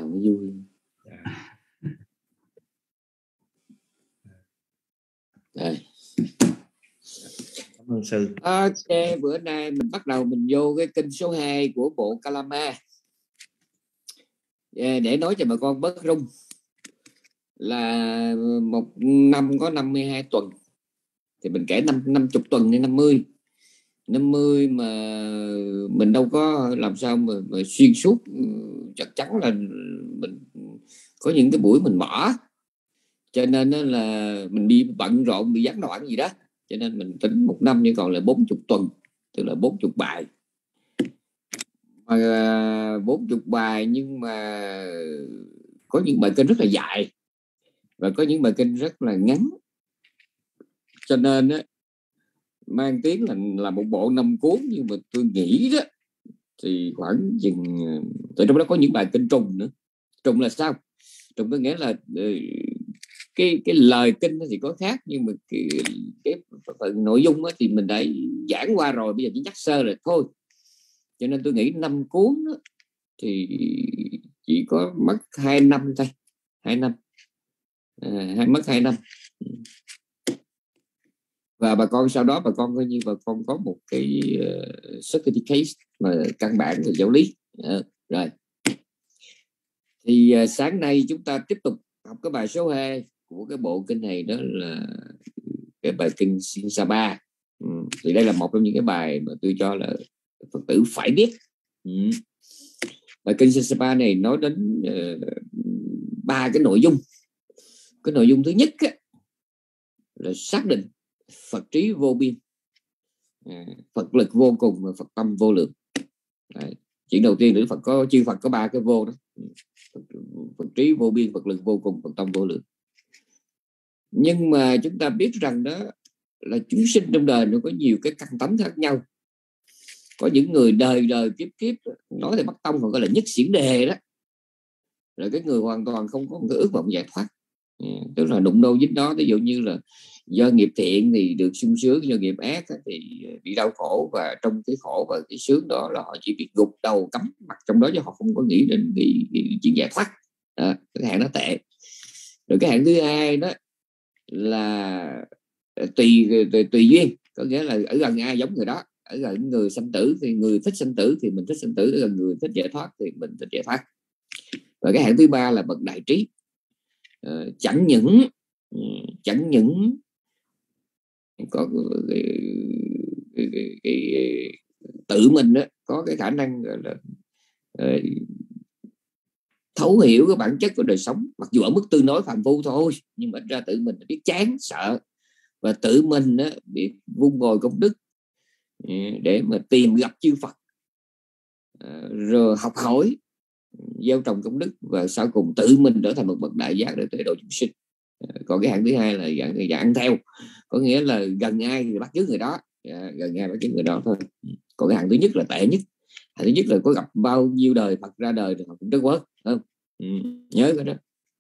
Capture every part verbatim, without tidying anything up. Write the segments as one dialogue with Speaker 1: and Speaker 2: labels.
Speaker 1: mới vui. Đây.
Speaker 2: Cảm ơn sư.
Speaker 1: Ok, bữa nay mình bắt đầu mình vô cái kinh số hai của bộ Kalama để nói cho bà con bớt rung. Là một năm có năm mươi hai tuần thì mình kể năm năm chục tuần đến năm mươi năm mươi mà mình đâu có làm sao mà, mà xuyên suốt. Chắc chắn là mình có những cái buổi mình bỏ, cho nên là mình đi bận rộn, bị gián đoạn gì đó, cho nên mình tính một năm chỉ còn là bốn mươi tuần, tức là bốn mươi bài. Mà bốn mươi bài nhưng mà có những bài kinh rất là dài và có những bài kinh rất là ngắn, cho nên á, mang tiếng là là một bộ năm cuốn, nhưng mà tôi nghĩ đó thì khoảng chừng, từ trong đó có những bài kinh trùng nữa. Trùng là sao? Trùng có nghĩa là cái cái lời kinh thì có khác, nhưng mà cái, cái phần nội dung thì mình đã giảng qua rồi, bây giờ chỉ nhắc sơ rồi thôi. Cho nên tôi nghĩ năm cuốn đó, thì chỉ có mất hai năm thôi, hai năm, à, hay mất hai năm. Và bà con sau đó bà con coi như bà con có một cái uh, certificate mà căn bản về giáo lý. Uh, rồi thì uh, sáng nay chúng ta tiếp tục học cái bài số hai của cái bộ kinh này, đó là cái bài kinh Sin Sapa. Ừ. Thì đây là một trong những cái bài mà tôi cho là Phật tử phải biết. Ừ. Bài kinh Sin Sapa này nói đến ba uh, cái nội dung. Cái nội dung thứ nhất á, là xác định Phật trí vô biên, Phật lực vô cùng và Phật tâm vô lượng. Đấy. Chuyện đầu tiên là Phật có chư Phật có ba cái vô đó: Phật, Phật trí vô biên, Phật lực vô cùng, Phật tâm vô lượng. Nhưng mà chúng ta biết rằng đó là chúng sinh trong đời nó có nhiều cái căn tánh khác nhau. Có những người đời đời kiếp kiếp, nói thì Bắc Tông họ gọi là nhất xiển đề đó, rồi cái người hoàn toàn không có một cái ước vọng giải thoát, tức là đụng đâu dính đó. Ví dụ như là do nghiệp thiện thì được sung sướng, do nghiệp ác thì bị đau khổ, và trong cái khổ và cái sướng đó là họ chỉ bị gục đầu cắm mặt trong đó, chứ họ không có nghĩ đến cái, cái chuyện giải thoát. À, cái hạng nó tệ. Rồi cái hạng thứ hai đó là tùy, tùy tùy duyên, có nghĩa là ở gần ai giống người đó. Ở gần người sanh tử thì người thích sanh tử thì mình thích sanh tử, ở gần người thích giải thoát thì mình thích giải thoát. Và cái hạng thứ ba là bậc đại trí. Uh, chẳng những chẳng những có cái, cái, cái, cái, tự mình đó, có cái khả năng gọi là uh, thấu hiểu cái bản chất của đời sống, mặc dù ở mức tương đối phàm phu thôi, nhưng mà ít ra tự mình biết chán sợ, và tự mình đó, biết vun bồi công đức để mà tìm gặp chư Phật, uh, rồi học hỏi, gieo trồng công đức, và sau cùng tự mình trở thành một bậc đại giác để tế độ chúng sinh. Còn cái hạng thứ hai là dạng, dạng ăn theo, có nghĩa là gần ai thì bắt chước người đó, gần ai bắt chước người đó thôi. Còn cái hạng thứ nhất là tệ nhất. Hạng thứ nhất là có gặp bao nhiêu đời Phật ra đời thì họ cũng rất quớt, không? Ừ, nhớ cái đó.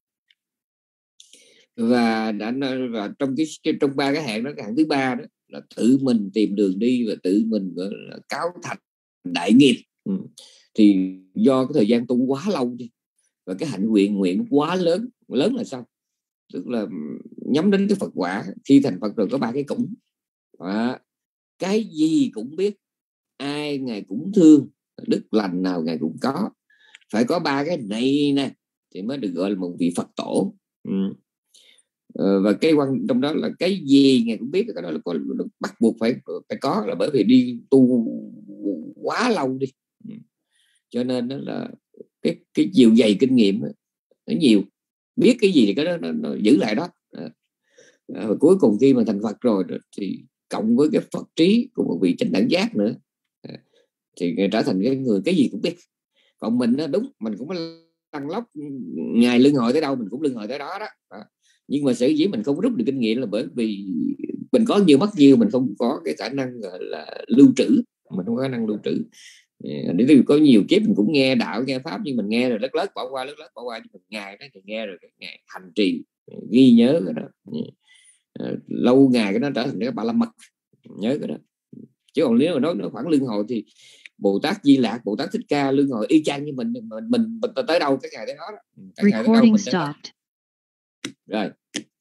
Speaker 1: Và đã và trong cái trong ba cái hạng đó, cái hạng thứ ba đó là tự mình tìm đường đi và tự mình gọi là cáo thành đại nghiệp. Ừ. Thì do cái thời gian tu quá lâu đi, và cái hạnh nguyện nguyện quá lớn. Lớn là sao? Tức là nhắm đến cái Phật quả. Khi thành Phật rồi có ba cái cũng à, cái gì cũng biết, ai ngài cũng thương, đức lành nào ngài cũng có. Phải có ba cái này nè thì mới được gọi là một vị Phật tổ. Ừ. ờ, Và cái quan trong đó là cái gì ngài cũng biết, cái đó là có, bắt buộc phải phải có, là bởi vì đi tu quá lâu đi. Ừ. Cho nên đó là cái cái chiều dày kinh nghiệm đó, nó nhiều, biết cái gì thì cái đó nó, nó giữ lại đó. À, và cuối cùng khi mà thành Phật rồi thì cộng với cái Phật trí của một vị chánh đẳng giác nữa, à, thì trở thành cái người cái gì cũng biết. Còn mình đó, đúng, mình cũng lăn lóc ngày lưng hồi tới đâu mình cũng lưng hồi tới đó đó. À, nhưng mà sở dĩ mình không rút được kinh nghiệm là bởi vì mình có nhiều mất nhiều, mình không có cái khả năng là lưu trữ, mình không có khả năng lưu trữ. Để vì có nhiều kiếp mình cũng nghe đạo nghe pháp, nhưng mình nghe rồi lất lất bỏ qua lất lất bỏ qua, nhưng mình ngày đó thì nghe rồi cái ngày hành trì ghi nhớ cái đó. À, lâu ngày cái nó trở thành cái ba la mật, nhớ cái đó. Chứ còn nếu mà nói nó khoảng lương hồi thì Bồ Tát Di Lạc, Bồ Tát Thích Ca, Luân Hồi y chang như mình, mình mình, mình tới đâu cái ngày tới đó, cái ngày tới đâu mình tới đó. Rồi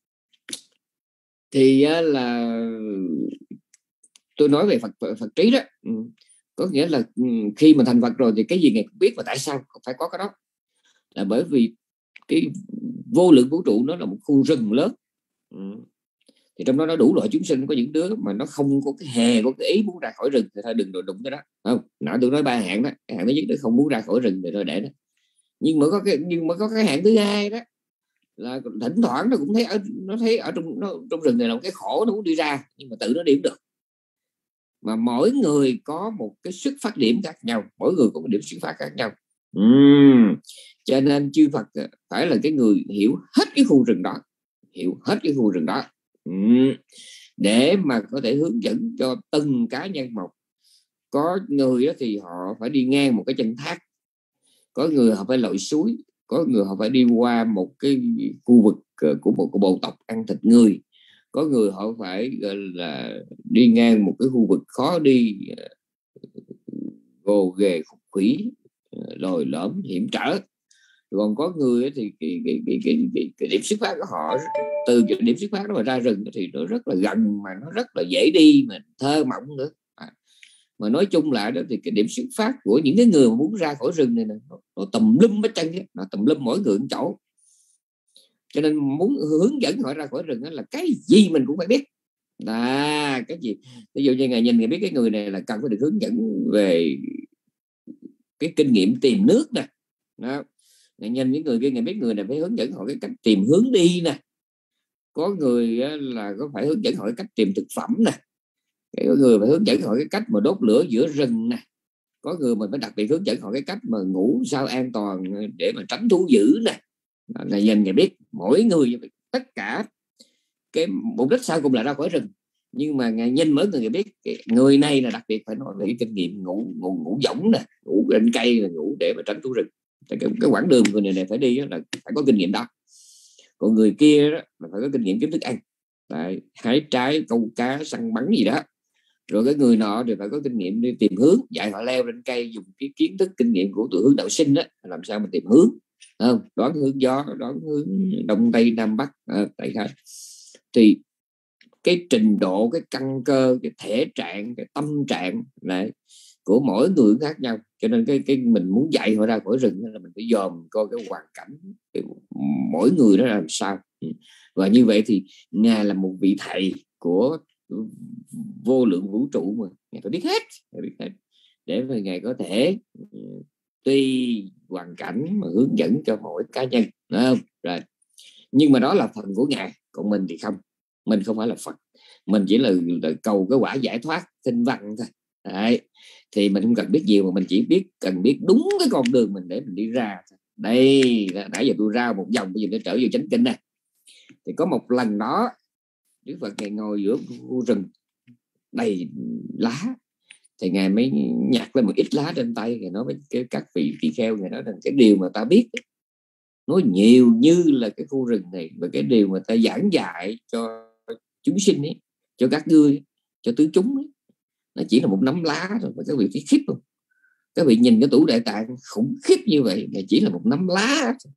Speaker 1: thì là tôi nói về Phật Phật trí đó, có nghĩa là khi mà thành Phật rồi thì cái gì Ngài cũng biết, và tại sao phải có cái đó, là bởi vì cái vô lượng vũ trụ nó là một khu rừng lớn, thì trong đó nó đủ loại chúng sinh. Có những đứa mà nó không có cái hề có cái ý muốn ra khỏi rừng thì thôi đừng đụng tới đó, không. Nãy tôi nói ba hạng đó, cái hạng thứ nhất nó không muốn ra khỏi rừng thì thôi để đó. Nhưng mà có cái nhưng mà có cái hạng thứ hai đó là thỉnh thoảng nó cũng thấy ở nó thấy ở trong nó, trong rừng này là một cái khổ, nó muốn đi ra nhưng mà tự nó đi không được. Mà mỗi người có một cái xuất phát điểm khác nhau, mỗi người có một điểm xuất phát khác nhau. uhm. Cho nên chư Phật phải là cái người hiểu hết cái khu rừng đó, hiểu hết cái khu rừng đó uhm. để mà có thể hướng dẫn cho từng cá nhân một. Có người đó thì họ phải đi ngang một cái chân thác, có người họ phải lội suối, có người họ phải đi qua một cái khu vực của một cái bộ tộc ăn thịt người, có người họ phải gọi là đi ngang một cái khu vực khó đi, gồ ghề khúc khủy, lồi lõm hiểm trở. Còn có người thì cái, cái, cái, cái, cái, cái điểm xuất phát của họ, từ cái điểm xuất phát đó mà ra rừng thì nó rất là gần, mà nó rất là dễ đi, mà thơ mộng nữa. À, mà nói chung lại đó thì cái điểm xuất phát của những cái người mà muốn ra khỏi rừng này, này nó, nó tùm lum hết trơn, nó tùm lum mỗi người một chỗ. Cho nên muốn hướng dẫn họ ra khỏi rừng đó là cái gì mình cũng phải biết. À, cái gì ví dụ như Ngài nhìn Ngài biết cái người này là cần phải được hướng dẫn về cái kinh nghiệm tìm nước nè, đó. Ngài nhìn những người kia, Ngài biết người này phải hướng dẫn họ cái cách tìm hướng đi nè. Có người là có phải hướng dẫn họ cái cách tìm thực phẩm nè, có người phải hướng dẫn họ cái cách mà đốt lửa giữa rừng nè, có người mình phải đặc biệt hướng dẫn họ cái cách mà ngủ sao an toàn để mà tránh thú dữ nè. Ngài nhìn Ngài biết mỗi người tất cả cái mục đích sau cùng là ra khỏi rừng, nhưng mà Ngài nhìn mỗi người Ngài biết người này là đặc biệt phải nói về cái kinh nghiệm ngủ ngủ ngủ võng nè, ngủ trên cây, là ngủ để mà tránh thú rừng. Cái, cái quãng đường người này, này phải đi là phải có kinh nghiệm đó. Còn người kia đó là phải có kinh nghiệm kiếm thức ăn, tại hái trái, câu cá, săn bắn gì đó. Rồi cái người nọ thì phải có kinh nghiệm đi tìm hướng, dạy họ leo lên cây, dùng cái kiến thức kinh nghiệm của tụi hướng đạo sinh đó, làm sao mà tìm hướng, không? Đoán hướng gió, đoán hướng đông tây nam bắc, à, tại sao thì cái trình độ, cái căn cơ, cái thể trạng, cái tâm trạng này của mỗi người khác nhau. Cho nên cái cái mình muốn dạy họ ra khỏi rừng là mình phải dòm coi cái hoàn cảnh cái, mỗi người đó làm sao. Và như vậy thì Ngài là một vị thầy của vô lượng vũ trụ, mà Ngài phải biết hết, Ngài biết hết để mà Ngài có thể tùy hoàn cảnh mà hướng dẫn cho mỗi cá nhân, đúng không? Rồi. Nhưng mà đó là phần của Ngài, còn mình thì không. Mình không phải là Phật, mình chỉ là, là cầu cái quả giải thoát tinh văn thôi. Đấy. Thì mình không cần biết nhiều, mà mình chỉ biết cần biết đúng cái con đường mình để mình đi ra. Đây, nãy giờ tôi ra một vòng, bây giờ tôi trở về chánh kinh này. Thì có một lần đó Đức Phật Ngài ngồi giữa khu rừng đầy lá, thì Ngài mới nhặt lên một ít lá trên tay, Ngài nói với cái các vị tỳ kheo, Ngài nói rằng cái điều mà ta biết nói nhiều như là cái khu rừng này, và cái điều mà ta giảng dạy cho chúng sinh ấy, cho các ngươi, cho tứ chúng ấy, nó chỉ là một nắm lá thôi. Mà các vị thấy khiếp không? Các vị nhìn cái tủ Đại Tạng khủng khiếp như vậy mà chỉ là một nắm lá thôi.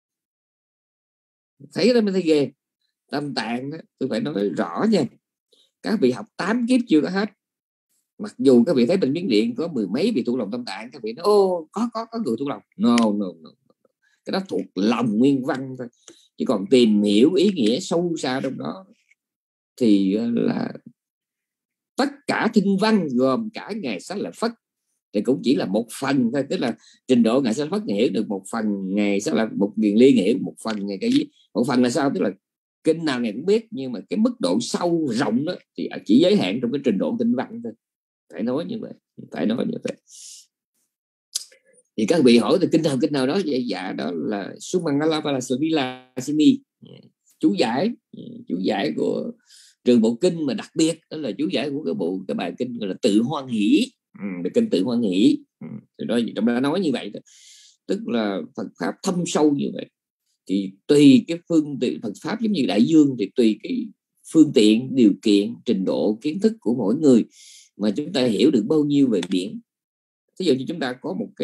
Speaker 1: Thấy đó mới thấy ghê. Tam Tạng đó, tôi phải nói rõ nha, các vị học tám kiếp chưa có hết. Mặc dù các vị thấy bên Miến Điện có mười mấy vị thuộc lòng Tam Tạng, các vị nói ô có có có người thuộc lòng. No, no, no. Cái đó thuộc lòng nguyên văn thôi, chứ còn tìm hiểu ý nghĩa sâu xa trong đó thì là tất cả kinh văn gồm cả Ngài Xá Lợi Phất thì cũng chỉ là một phần thôi. Tức là trình độ Ngài Xá Lợi Phất hiểu được một phần, Ngài Xá Lợi một Kiền Liên hiểu một phần, Ngài cái gì một phần là sao? Tức là kinh nào Ngài cũng biết, nhưng mà cái mức độ sâu rộng đó thì chỉ giới hạn trong cái trình độ kinh văn thôi. Phải nói như vậy, phải nói như vậy. Thì các vị hỏi từ kinh nào kinh nào đó vậy? Dạ đó là Sumangala Vilasimi, chú giải, chú giải của trường bộ kinh mà đặc biệt đó là chú giải của cái bộ cái bài kinh gọi là Tự Hoan Hỷ, ừ, kinh Tự Hoan Hỷ. Ừ, thì đó trong đó nói như vậy, tức là Phật pháp thâm sâu như vậy. Thì tùy cái phương tiện Phật pháp giống như đại dương, thì tùy cái phương tiện, điều kiện, trình độ kiến thức của mỗi người mà chúng ta hiểu được bao nhiêu về biển. Ví dụ như chúng ta có một cái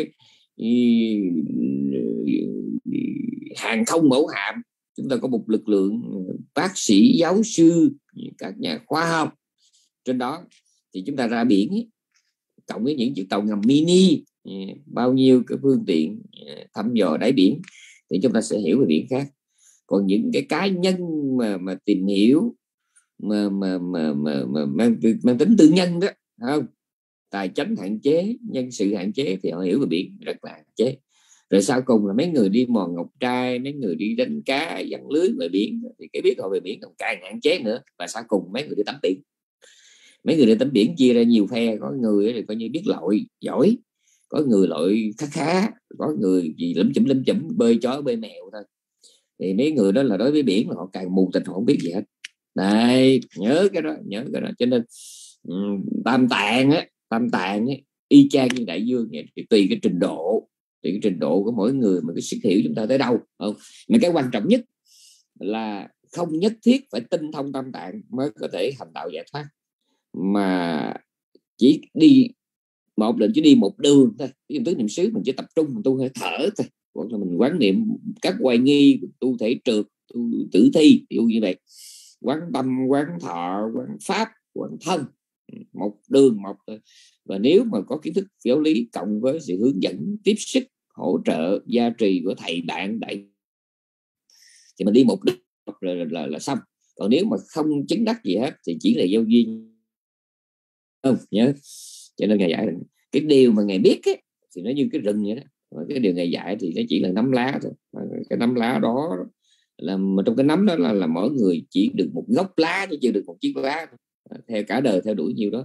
Speaker 1: hàng không mẫu hạm, chúng ta có một lực lượng bác sĩ, giáo sư, các nhà khoa học trên đó, thì chúng ta ra biển ấy, cộng với những chiếc tàu ngầm mini, bao nhiêu cái phương tiện thăm dò đáy biển, thì chúng ta sẽ hiểu về biển khác. Còn những cái cá nhân mà mà tìm hiểu mà mà mà mà, mà mang, mang tính tư nhân đó, không, tài chánh hạn chế, nhân sự hạn chế, thì họ hiểu về biển rất là hạn chế. Rồi sau cùng là mấy người đi mò ngọc trai, mấy người đi đánh cá giăng lưới về biển, thì cái biết họ về biển còn càng hạn chế nữa. Và sau cùng mấy người đi tắm biển, mấy người đi tắm biển chia ra nhiều phe, có người thì coi như biết lội giỏi, có người lội khá khá, có người gì lấm chấm lấm chấm bơi chó bơi mèo thôi. Thì mấy người đó là đối với biển là họ càng mù tịt, họ không biết gì hết. Này, nhớ cái đó, nhớ cái đó. Cho nên um, tam tạng á, tam tạng ấy, y chang như đại dương vậy, thì tùy cái trình độ, tùy cái trình độ của mỗi người mà cái sức hiểu chúng ta tới đâu, không? Mà cái quan trọng nhất là không nhất thiết phải tinh thông tam tạng mới có thể hành đạo giải thoát, mà chỉ đi một lần chỉ đi một đường thôi. Ví dụ tứ niệm xứ mình chỉ tập trung mình tu hơi thở thôi, hoặc là mình quán niệm các hoài nghi, tu thể trượt, tu tử thi, ví dụ như vậy, quán tâm, quán thọ, quán pháp, quán thân, một đường một thôi. Và nếu mà có kiến thức giáo lý cộng với sự hướng dẫn, tiếp sức, hỗ trợ, gia trì của thầy bạn đại, thì mình đi một đường là, là, là, là xong. Còn nếu mà không chứng đắc gì hết thì chỉ là giao duyên, không nhớ. Cho nên Ngài dạy cái điều mà Ngài biết ấy, thì nó như cái rừng vậy đó, và cái điều Ngài dạy thì nó chỉ là nắm lá thôi. Cái nắm lá đó là mà trong cái nắm đó là, là mỗi người chỉ được một gốc lá, chứ chưa được một chiếc lá, theo cả đời theo đuổi nhiều đó.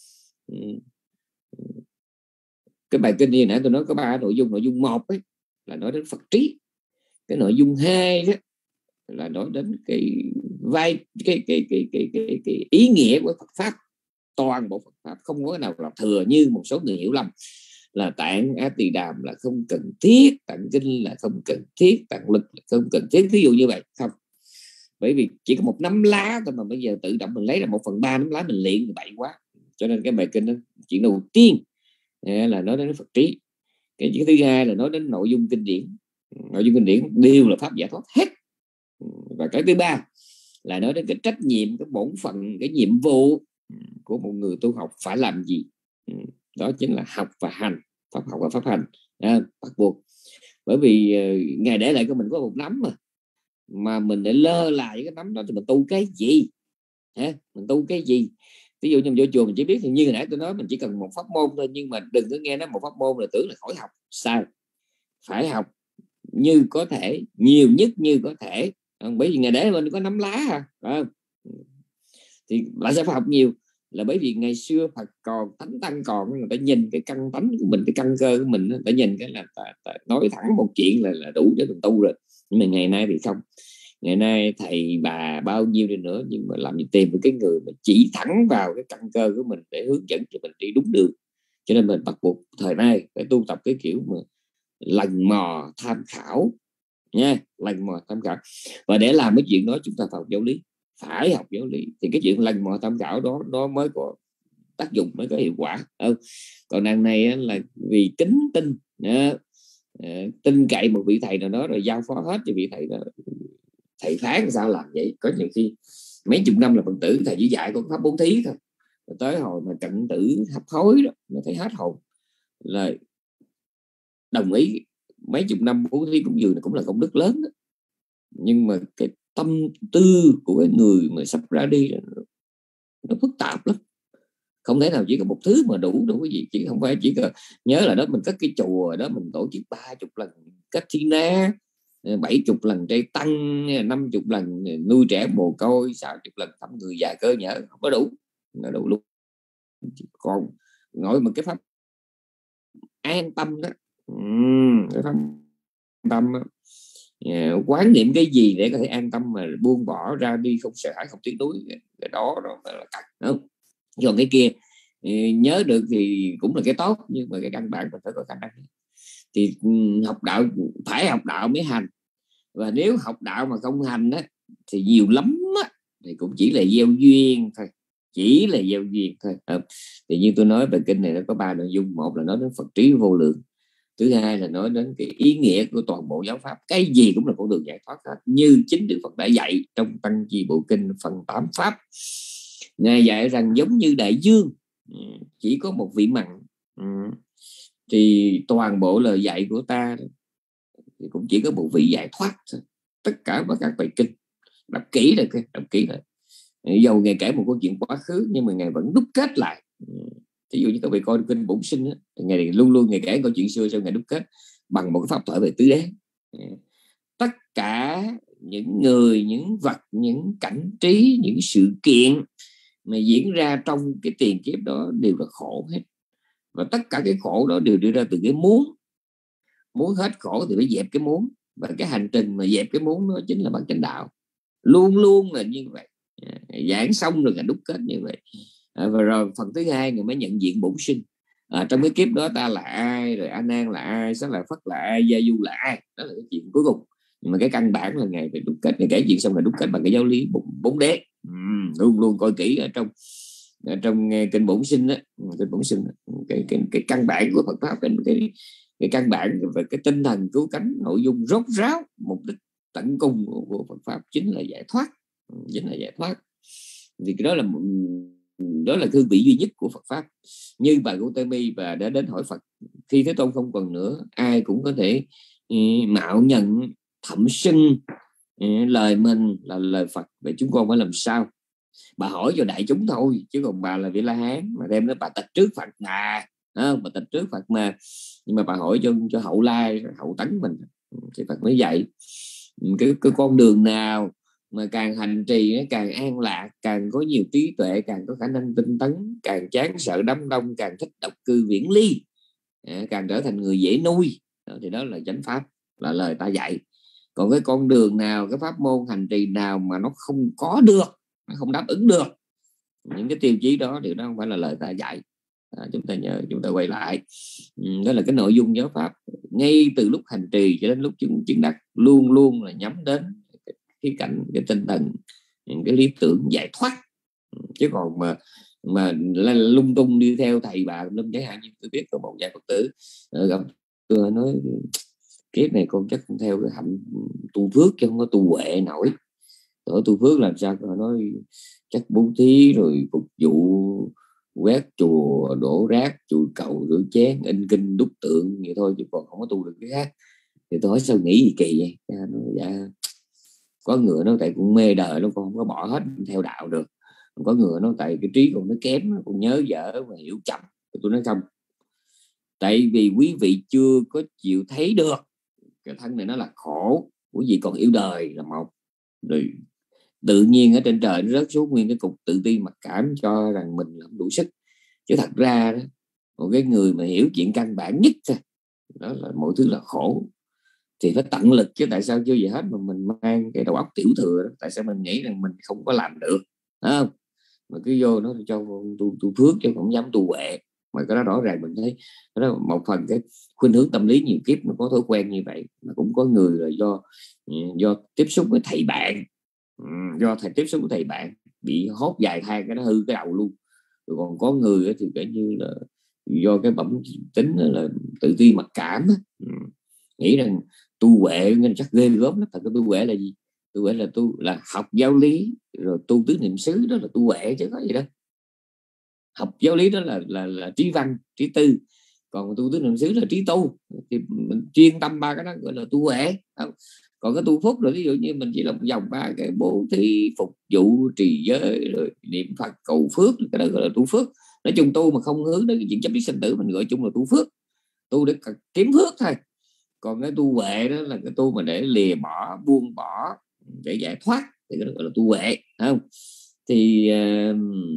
Speaker 1: Cái bài kinh như nãy tôi nói có ba nội dung. Nội dung một ấy là nói đến Phật trí, cái nội dung hai đó là nói đến cái vai cái cái cái cái cái, cái ý nghĩa của Phật pháp. Toàn bộ Phật pháp không có nào là thừa như một số người hiểu lầm, là tạng A Tỳ Đàm là không cần thiết, tạng kinh là không cần thiết, tạng lực là không cần thiết, ví dụ như vậy. Không, bởi vì chỉ có một nắm lá thôi mà bây giờ tự động mình lấy ra một phần ba nắm lá mình luyện thì bậy quá. Cho nên cái bài kinh đó, chuyện đầu tiên là nói đến Phật trí. Cái chuyện thứ hai là nói đến nội dung kinh điển. Nội dung kinh điển đều là pháp giải thoát hết. Và cái thứ ba là nói đến cái trách nhiệm, cái bổn phận, cái nhiệm vụ của một người tu học phải làm gì. Đó chính là học và hành, pháp học và pháp hành, à, bắt buộc. Bởi vì uh, Ngài để lại cho mình có một nắm mà mà mình để lơ là cái nắm đó thì mình tu cái gì? Hả? Mình tu cái gì? Ví dụ như mình vô chùa mình chỉ biết thì như hồi nãy tôi nói mình chỉ cần một pháp môn thôi, nhưng mà đừng có nghe nó một pháp môn là tưởng là khỏi học. Sai, phải học như có thể, nhiều nhất như có thể. Bởi vì Ngài để mình có nắm lá à, à. Thì lại sẽ phải học nhiều, là bởi vì ngày xưa Phật còn, thánh tăng còn, người ta nhìn cái căn tánh của mình, cái căn cơ của mình, người ta nhìn cái là ta, ta nói thẳng một chuyện là, là đủ để mình tu rồi. Nhưng mà ngày nay thì không. Ngày nay thầy bà bao nhiêu đi nữa, nhưng mà làm gì tìm được cái người mà chỉ thẳng vào cái căn cơ của mình để hướng dẫn cho mình đi đúng đường. Cho nên mình bắt buộc thời nay phải tu tập cái kiểu mà lần mò tham khảo nha, lần mò tham khảo. Và để làm cái chuyện đó chúng ta phải học giáo lý, phải học giáo lý thì cái chuyện lần mò tham khảo đó nó mới có tác dụng, mới có hiệu quả. Ừ. Còn đằng này là vì kính tin, tin cậy một vị thầy nào đó rồi giao phó hết cho vị thầy đó, thầy phán sao làm vậy. Có nhiều khi mấy chục năm là Phật tử thầy chỉ dạy có pháp bố thí thôi, rồi tới hồi mà cận tử hấp hối đó nó thấy hết hồn, là đồng ý mấy chục năm bố thí cúng dường cũng là công đức lớn đó. Nhưng mà cái tâm tư của cái người mà sắp ra đi nó, nó phức tạp lắm, không thể nào chỉ có một thứ mà đủ đủ cái gì. Chỉ không phải chỉ cần nhớ là đó mình cất cái chùa đó mình tổ chức ba chục lần cách thi na, bảy chục lần trai tăng, năm chục lần nuôi trẻ mồ côi, sáu chục lần thăm người già cơ nhở, không có đủ, nó đủ luôn. Còn ngồi một cái pháp an tâm đó, uhm, cái pháp an tâm đó. Yeah, quán niệm cái gì để có thể an tâm mà buông bỏ ra đi, không sợ hãi, không tiếc nuối, cái đó đó là cần, không? Còn cái kia nhớ được thì cũng là cái tốt, nhưng mà cái căn bản mình phải có khả năng. Thì học đạo phải học đạo mới hành, và nếu học đạo mà không hành á thì nhiều lắm á, thì cũng chỉ là gieo duyên thôi. chỉ là gieo duyên thôi. Thì như tôi nói, bài kinh này nó có ba nội dung. Một là nói đến Phật trí vô lượng, thứ hai là nói đến cái ý nghĩa của toàn bộ giáo pháp, cái gì cũng là con đường giải thoát hết, như chính Đức Phật đã dạy trong Tăng Chi Bộ Kinh phần tám pháp. Ngài dạy rằng giống như đại dương chỉ có một vị mặn, thì toàn bộ lời dạy của ta thì cũng chỉ có một vị giải thoát thôi. Tất cả các bài kinh đọc kỹ rồi, đọc kỹ rồi. Dầu Ngài kể một câu chuyện quá khứ nhưng mà Ngài vẫn đúc kết lại. Ví dụ như các vị coi kinh Bổn Sinh đó, Ngài luôn luôn Ngài kể câu chuyện xưa, sau Ngài đúc kết bằng một cái pháp thoại về tứ đế. Tất cả những người, những vật, những cảnh trí, những sự kiện mà diễn ra trong cái tiền kiếp đó đều là khổ hết. Và tất cả cái khổ đó đều đưa ra từ cái muốn. Muốn hết khổ thì phải dẹp cái muốn. Và cái hành trình mà dẹp cái muốn đó chính là bằng chánh đạo. Luôn luôn là như vậy. Giảng xong rồi Ngài đúc kết như vậy. À, và rồi phần thứ hai Ngài mới nhận diện bổn sinh. À, trong cái kiếp đó ta là ai, rồi A Nan là ai, Xá Lợi Phất là ai, Gia Du là ai. Đó là cái chuyện cuối cùng. Nhưng mà cái căn bản là Ngài phải đúc kết. Ngài kể chuyện xong rồi đúc kết bằng cái giáo lý bốn đế. uhm, Luôn luôn coi kỹ ở trong ở trong kinh Bổn Sinh đó, kinh Bổn Sinh đó. Cái, cái, cái căn bản của Phật pháp, cái, cái, cái căn bản về cái tinh thần cứu cánh, nội dung rốt ráo, mục đích tận cùng của, của Phật pháp chính là giải thoát, chính là giải thoát. Thì cái đó là đó là hương vị duy nhất của Phật pháp. Như bà Gautami bà đã đến hỏi Phật, khi Thế Tôn không còn nữa, ai cũng có thể mạo nhận thậm xưng lời mình là lời Phật, vậy chúng con phải làm sao? Bà hỏi cho đại chúng thôi, chứ còn bà là Vị La Hán mà đem nó bà tịch trước Phật mà, bà tịch trước Phật mà. Nhưng mà bà hỏi cho cho hậu lai, hậu tấn mình, thì Phật mới dạy cái, cái con đường nào mà càng hành trì càng an lạc, càng có nhiều trí tuệ, càng có khả năng tinh tấn, càng chán sợ đám đông, càng thích độc cư viễn ly, càng trở thành người dễ nuôi. Đó, thì đó là chánh pháp, là lời ta dạy. Còn cái con đường nào, cái pháp môn hành trì nào mà nó không có được, nó không đáp ứng được những cái tiêu chí đó, thì đó không phải là lời ta dạy. À, chúng ta nhớ, chúng ta quay lại, ừ, đó là cái nội dung giáo pháp ngay từ lúc hành trì cho đến lúc chứng chứng đắc, luôn luôn là nhắm đến cái cảnh, cái tinh thần, cái lý tưởng giải thoát. Chứ còn mà mà lung tung đi theo thầy bà lâm, chẳng hạn như tôi biết có một vài Phật tử gặp tôi nói kiếp này con chắc không theo cái hạnh tu phước chứ không có tu huệ nổi. Ở tu phước làm sao? Họ nói chắc bố thí rồi phục vụ, quét chùa, đổ rác, chùi cầu, rửa chén, in kinh, đúc tượng vậy thôi, chứ còn không có tu được cái khác. Thì tôi hỏi sao nghĩ gì kỳ vậy? Nó, dạ, có người nó tại cũng mê đời, nó còn không có bỏ hết theo đạo được. Có người nó tại cái trí còn nó kém, còn nhớ dở và hiểu chậm. Tôi nói không, tại vì quý vị chưa có chịu thấy được cái thân này nó là khổ, quý vị còn yêu đời là một. Rồi tự nhiên ở trên trời nó rớt xuống nguyên cái cục tự ti mặc cảm, cho rằng mình không đủ sức. Chứ thật ra đó, một cái người mà hiểu chuyện căn bản nhất thôi, đó là mọi thứ là khổ, thì phải tận lực. Chứ tại sao chưa gì hết mà mình mang cái đầu óc tiểu thừa đó? Tại sao mình nghĩ rằng mình không có làm được, không? Mà cứ vô nó cho tu, tu phước chứ không dám tu huệ. Mà cái đó rõ ràng mình thấy đó, một phần cái khuynh hướng tâm lý nhiều kiếp nó có thói quen như vậy. Mà cũng có người là do do tiếp xúc với thầy bạn, do thầy tiếp xúc với thầy bạn bị hốt dài thang, cái nó hư cái đầu luôn. Rồi còn có người thì kể như là do cái bẩm tính là tự ti mặc cảm, nghĩ rằng tu huệ nên chắc ghê gớm lắm. Thật cái tu huệ là gì? Tu huệ là tu là học giáo lý rồi tu tứ niệm xứ, đó là tu huệ chứ có gì đâu. Học giáo lý đó là là, là trí văn, trí tư. Còn tu tứ niệm xứ là trí tu. Thì mình chuyên tâm ba cái đó gọi là tu huệ. Còn cái tu phúc rồi, ví dụ như mình chỉ làm vòng ba cái bố thí, phục vụ, trì giới, rồi niệm Phật, cầu phước, cái đó gọi là tu phước. Nói chung tu mà không hướng đến cái chuyện chấm dứt sinh tử mình gọi chung là tu phước, tu để kiếm phước thôi. Còn cái tu huệ đó là cái tu mà để lìa bỏ, buông bỏ, để giải thoát, thì cái đó gọi là tu huệ, không? Thì uh,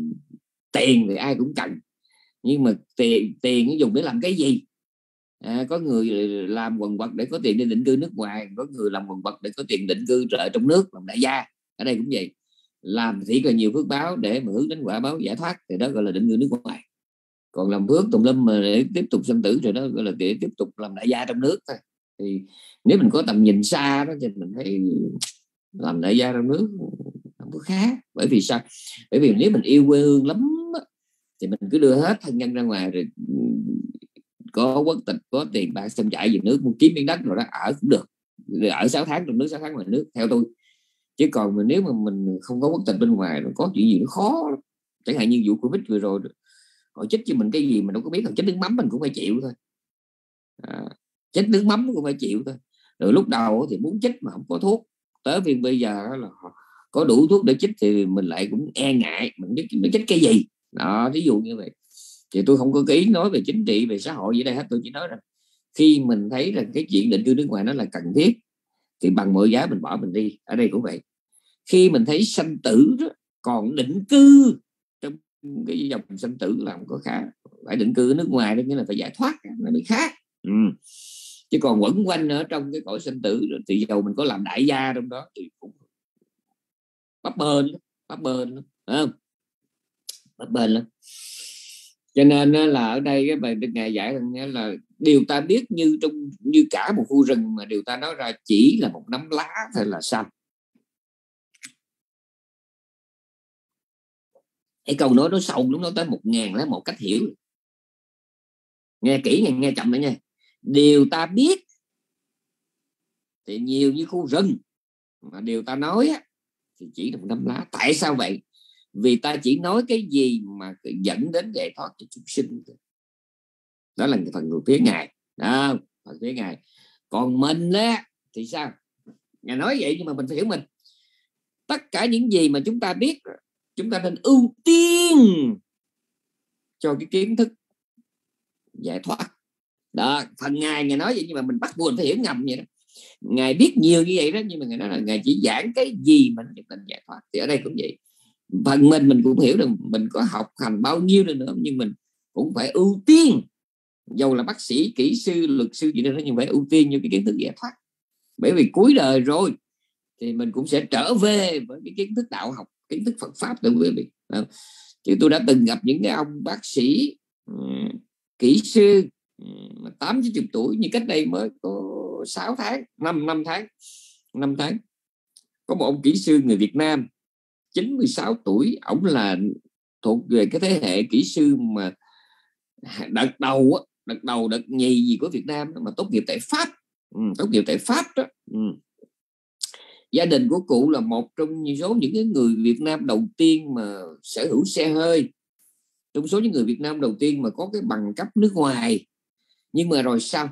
Speaker 1: tiền thì ai cũng cần, nhưng mà tiền tiền nó dùng để làm cái gì? À, có người làm quần quật để có tiền đi định cư nước ngoài, có người làm quần quật để có tiền định cư ở trong nước, làm đại gia. Ở đây cũng vậy, làm thì là nhiều phước báo để mà hướng đến quả báo giải thoát, thì đó gọi là định cư nước ngoài. Còn làm phước tùm lum mà để tiếp tục sinh tử, rồi đó gọi là để tiếp tục làm đại gia trong nước thôi. Thì nếu mình có tầm nhìn xa đó thì mình thấy làm đại gia trong nước không có khá. Bởi vì sao? Bởi vì nếu mình yêu quê hương lắm thì mình cứ đưa hết thân nhân ra ngoài, rồi có quốc tịch, có tiền bạc, xong chạy về nước mua kiếm miếng đất rồi đó ở cũng được, rồi ở sáu tháng trong nước, sáu tháng ngoài nước, theo tôi. Chứ còn mà nếu mà mình không có quốc tịch bên ngoài, nó có chuyện gì nó khó lắm. Chẳng hạn như vụ Covid vừa rồi, họ chích cho mình cái gì mình đâu có biết, họ chích nước mắm mình cũng phải chịu thôi, à, chích nước mắm cũng phải chịu thôi. Rồi lúc đầu thì muốn chích mà không có thuốc, tới vì bây giờ là có đủ thuốc để chích thì mình lại cũng e ngại, mình biết mình chích cái gì đó, ví dụ như vậy. Thì tôi không có cái ý nói về chính trị, về xã hội gì đây hết. Tôi chỉ nói rằng khi mình thấy rằng cái chuyện định cư nước ngoài nó là cần thiết thì bằng mọi giá mình bỏ mình đi. Ở đây cũng vậy, khi mình thấy sanh tử đó, còn định cư trong cái dòng sanh tử là không có khá. Phải định cư ở nước ngoài đó, nghĩa là phải giải thoát nó mới khá. Ừ. Chứ còn quẩn quanh ở trong cái cõi sanh tử thì dầu mình có làm đại gia trong đó thì cũng bấp bênh bấp bênh không bấp bênh lắm. Cho nên là ở đây cái bài Ngài dạy rằng là điều ta biết như trong như cả một khu rừng, mà điều ta nói ra chỉ là một nắm lá thôi là sao. Cái câu nói nó sâu lắm, nó tới một ngàn lá một cách hiểu. Nghe kỹ nghe, nghe chậm nữa nha. Điều ta biết thì nhiều như khu rừng, mà điều ta nói á, thì chỉ là một nắm lá. Tại sao vậy? Vì ta chỉ nói cái gì mà dẫn đến giải thoát cho chúng sinh. Đó là phần người phía Ngài đó, phần phía Ngài. Còn mình á thì sao? Ngài nói vậy nhưng mà mình phải hiểu mình. Tất cả những gì mà chúng ta biết, chúng ta nên ưu tiên cho cái kiến thức giải thoát đó. Phần Ngài Ngài nói vậy nhưng mà mình bắt buộc phải hiểu ngầm vậy đó. Ngài biết nhiều như vậy đó, nhưng mà Ngài nói là Ngài chỉ giảng cái gì mà nó nên giải thoát. Thì ở đây cũng vậy, phần mình mình cũng hiểu rằng mình có học hành bao nhiêu nữa, nhưng mình cũng phải ưu tiên, dầu là bác sĩ, kỹ sư, luật sư gì đó, nhưng phải ưu tiên như cái kiến thức giải thoát. Bởi vì cuối đời rồi thì mình cũng sẽ trở về với cái kiến thức đạo học, kiến thức Phật pháp. Tự quý vị, chứ tôi đã từng gặp những cái ông bác sĩ, kỹ sư tám chín chục tuổi, như cách đây mới có sáu tháng, năm năm tháng, năm tháng. Có một ông kỹ sư người Việt Nam chín mươi sáu tuổi, ổng là thuộc về cái thế hệ kỹ sư mà đợt đầu đợt đầu đợt nhì gì của Việt Nam mà tốt nghiệp tại Pháp. Ừ, tốt nghiệp tại Pháp đó. Ừ. Gia đình của cụ là một trong số những cái người Việt Nam đầu tiên mà sở hữu xe hơi, trong số những người Việt Nam đầu tiên mà có cái bằng cấp nước ngoài. Nhưng mà rồi sao?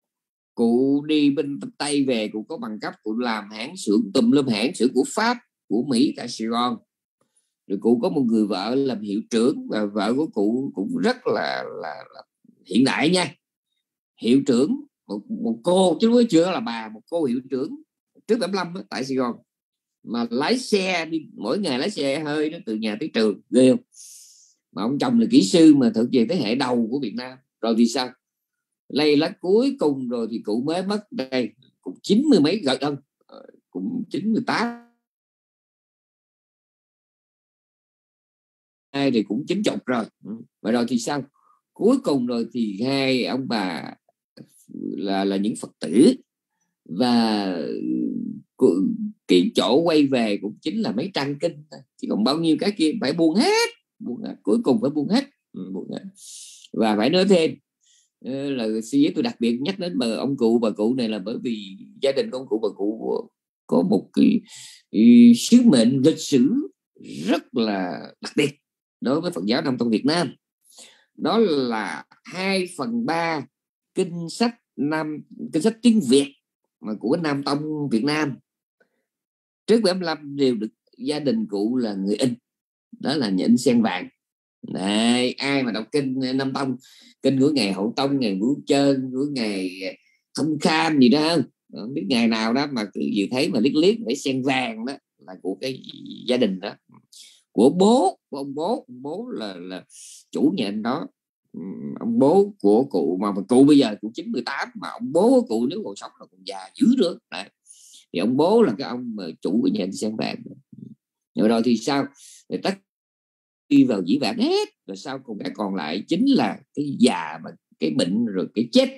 Speaker 1: Cụ đi bên Tây về, cụ có bằng cấp, cụ làm hãng xưởng tùm lum, hãng xưởng của Pháp, của Mỹ tại Sài Gòn. Rồi cụ có một người vợ làm hiệu trưởng, và vợ của cụ cũng rất là, là, là hiện đại nha. Hiệu trưởng, một, một cô, chứ mới chưa là bà, một cô hiệu trưởng trước bảy mươi lăm đó, tại Sài Gòn. Mà lái xe đi, mỗi ngày lái xe hơi đó, từ nhà tới trường, ghê không? Mà ông chồng là kỹ sư mà thuộc về thế hệ đầu của Việt Nam. Rồi thì sao? Lây lát cuối cùng rồi thì cụ mới mất đây, cũng chín mươi mấy gần không, cũng chín mươi tám, hai thì cũng chín chục rồi. Và rồi thì sao? Cuối cùng rồi thì hai ông bà là là những Phật tử, và cái chỗ quay về cũng chính là mấy trang kinh, chỉ còn bao nhiêu cái kia phải buông hết, buông hết. Cuối cùng phải buông hết, buông hết. Và phải nói thêm là suy với tôi đặc biệt nhắc đến bà ông cụ bà cụ này là bởi vì gia đình của ông cụ bà cụ có một cái, cái sứ mệnh lịch sử rất là đặc biệt đối với Phật giáo Nam Tông Việt Nam. Đó là hai phần ba kinh sách Nam kinh sách tiếng Việt mà của Nam Tông Việt Nam trước bảy mươi lăm đều được gia đình cụ là người in. Đó là nhà in sen vàng. Này, ai mà đọc kinh Nam Tông, kinh của ngày Hậu Tông, ngày Vũ Trơn, của ngày Thông Kham gì đó không, không biết ngày nào đó mà cứ vừa thấy mà liếc liếc phải sen vàng, đó là của cái gia đình đó, của bố của ông bố. Ông bố là, là chủ nhà anh đó. Ông bố của cụ mà, mà cụ bây giờ cụ chín mươi tám, mà ông bố của cụ nếu còn sống là còn già dữ nữa. Đấy. Thì ông bố là cái ông mà chủ của nhà anh sen vàng. Rồi, rồi thì sao? Rồi tất đi vào dĩ vãng hết, rồi sau cùng cái còn lại chính là cái già và cái bệnh rồi cái chết.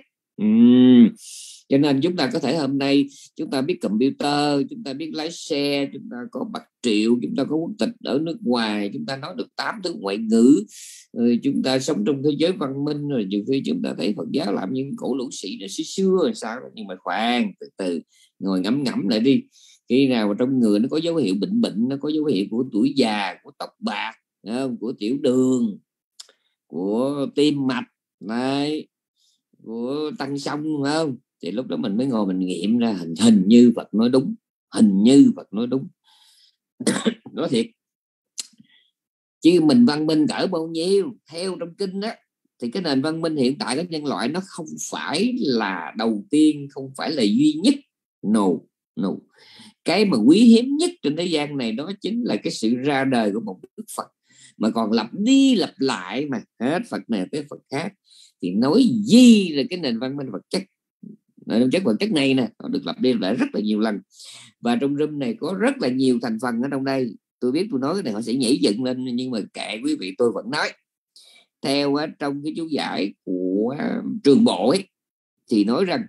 Speaker 1: uhm. Cho nên chúng ta có thể hôm nay chúng ta biết computer, chúng ta biết lái xe, chúng ta có bạc triệu, chúng ta có quốc tịch ở nước ngoài, chúng ta nói được tám thứ ngoại ngữ, rồi chúng ta sống trong thế giới văn minh, rồi nhiều khi chúng ta thấy Phật giáo làm những cổ lũ sĩ nó xưa xưa rồi sao đó. Nhưng mà khoan, từ từ ngồi ngẫm ngẫm lại đi. Khi nào mà trong người nó có dấu hiệu bệnh bệnh, nó có dấu hiệu của tuổi già, của tóc bạc, không? Của tiểu đường, của tim mạch này, của tăng sông, không? Thì lúc đó mình mới ngồi mình nghiệm ra hình, hình như Phật nói đúng, hình như Phật nói đúng. Nói thiệt, chứ mình văn minh cỡ bao nhiêu theo trong kinh đó, thì cái nền văn minh hiện tại của nhân loại nó không phải là đầu tiên, không phải là duy nhất. No, no. Cái mà quý hiếm nhất trên thế gian này đó chính là cái sự ra đời của một Đức Phật, mà còn lặp đi lặp lại mà hết Phật này tới Phật khác, thì nói gì là cái nền văn minh vật chất. Nền chất vật chất này nè, nó được lặp đi lặp lại rất là nhiều lần. Và trong room này có rất là nhiều thành phần ở trong đây. Tôi biết tôi nói cái này họ sẽ nhảy dựng lên, nhưng mà kệ quý vị, tôi vẫn nói. Theo trong cái chú giải của Trường Bộ ấy, thì nói rằng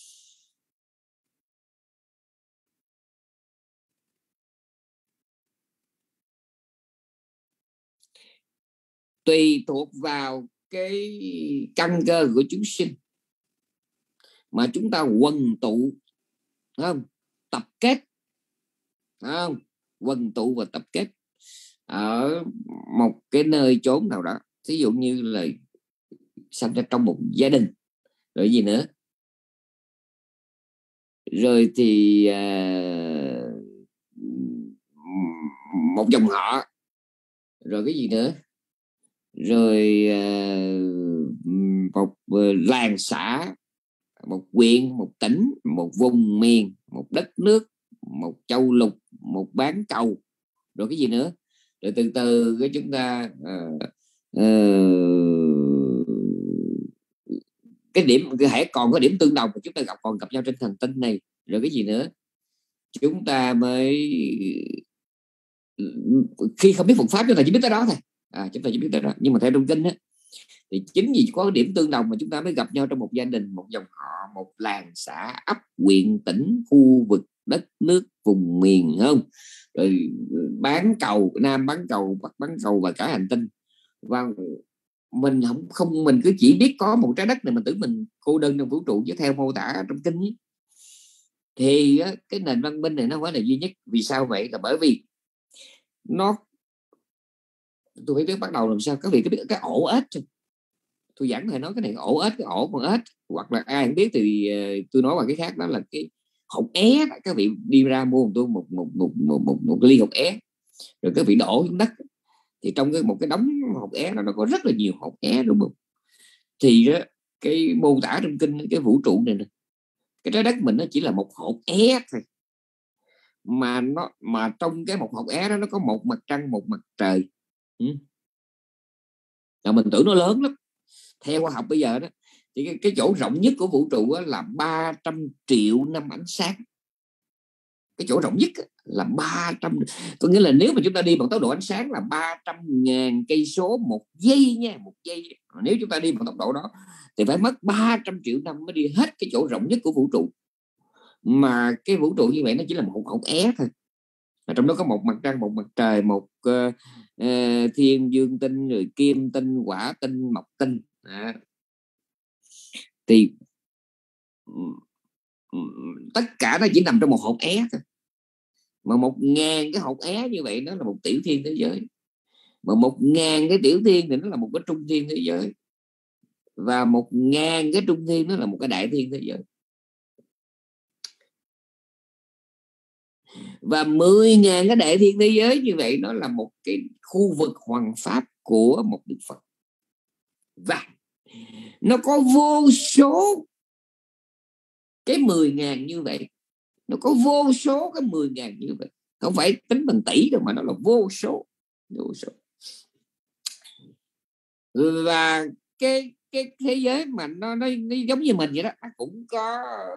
Speaker 1: tùy thuộc vào cái căn cơ của chúng sinh mà chúng ta quần tụ, không? Tập kết, không? Quần tụ và tập kết ở một cái nơi chốn nào đó. Ví dụ như là sanh ra trong một gia đình, rồi gì nữa, rồi thì uh, một dòng họ, rồi cái gì nữa, rồi uh, một uh, làng xã, một huyện, một tỉnh, một vùng miền, một đất nước, một châu lục, một bán cầu, rồi cái gì nữa. Rồi từ từ cái chúng ta uh, uh, cái điểm, cái hãy còn có điểm tương đồng chúng ta gặp, còn gặp nhau trên hành tinh này, rồi cái gì nữa, chúng ta mới, khi không biết Phật pháp chúng ta chỉ biết tới đó thôi, à, chúng ta chỉ biết tới đó. Nhưng mà theo trong kinh á, thì chính vì có điểm tương đồng mà chúng ta mới gặp nhau trong một gia đình, một dòng họ, một làng xã, ấp, huyện, tỉnh, khu vực, đất nước, vùng miền, không? Rồi bán cầu, Nam bán cầu, Bắc bán cầu, và cả hành tinh. Và mình không không mình cứ chỉ biết có một trái đất này, mình tưởng mình cô đơn trong vũ trụ, chứ theo mô tả trong kinh ấy, thì á, cái nền văn minh này nó không phải là duy nhất. Vì sao vậy? Là bởi vì nó, tôi phải biết bắt đầu làm sao. Các vị có biết cái ổ ếch không? Tôi vẫn hay nói cái này, ổ ếch, cái ổ con ếch, hoặc là ai không biết thì uh, tôi nói bằng cái khác, đó là cái hột é. Các vị đi ra mua một tôi một một một một một, một ly hột é, rồi các vị đổ xuống đất, thì trong cái một cái đống hột é đó nó có rất là nhiều hột é, đúng không? Thì đó, cái mô tả trong kinh cái vũ trụ này nè, cái trái đất mình nó chỉ là một hột é thôi, mà nó mà trong cái một hột é đó nó có một mặt trăng, một mặt trời. Ừ. Là mình tưởng nó lớn lắm. Theo khoa học bây giờ đó, thì cái, cái chỗ rộng nhất của vũ trụ là ba trăm triệu năm ánh sáng. Cái chỗ rộng nhất là ba trăm, có nghĩa là nếu mà chúng ta đi bằng tốc độ ánh sáng là ba trăm ngàn cây số một giây nha, một giây. Nếu chúng ta đi bằng tốc độ đó thì phải mất ba trăm triệu năm mới đi hết cái chỗ rộng nhất của vũ trụ. Mà cái vũ trụ như vậy nó chỉ là một hột é thôi, mà trong đó có một mặt trăng, một mặt trời, một uh, uh, thiên dương tinh, rồi kim tinh, hỏa tinh, mộc tinh. À. Thì tất cả nó chỉ nằm trong một hột é thôi. Mà một ngàn cái hột é như vậy nó là một tiểu thiên thế giới, mà một ngàn cái tiểu thiên thì nó là một cái trung thiên thế giới, và một ngàn cái trung thiên nó là một cái đại thiên thế giới, và mười ngàn cái đại thiên thế giới như vậy nó là một cái khu vực hoằng pháp của một Đức Phật. Và nó có vô số cái mười ngàn như vậy, nó có vô số cái mười ngàn như vậy, không phải tính bằng tỷ đâu, mà nó là vô số, vô số. Và cái cái thế giới mà nó, nó, nó giống như mình vậy đó, nó cũng có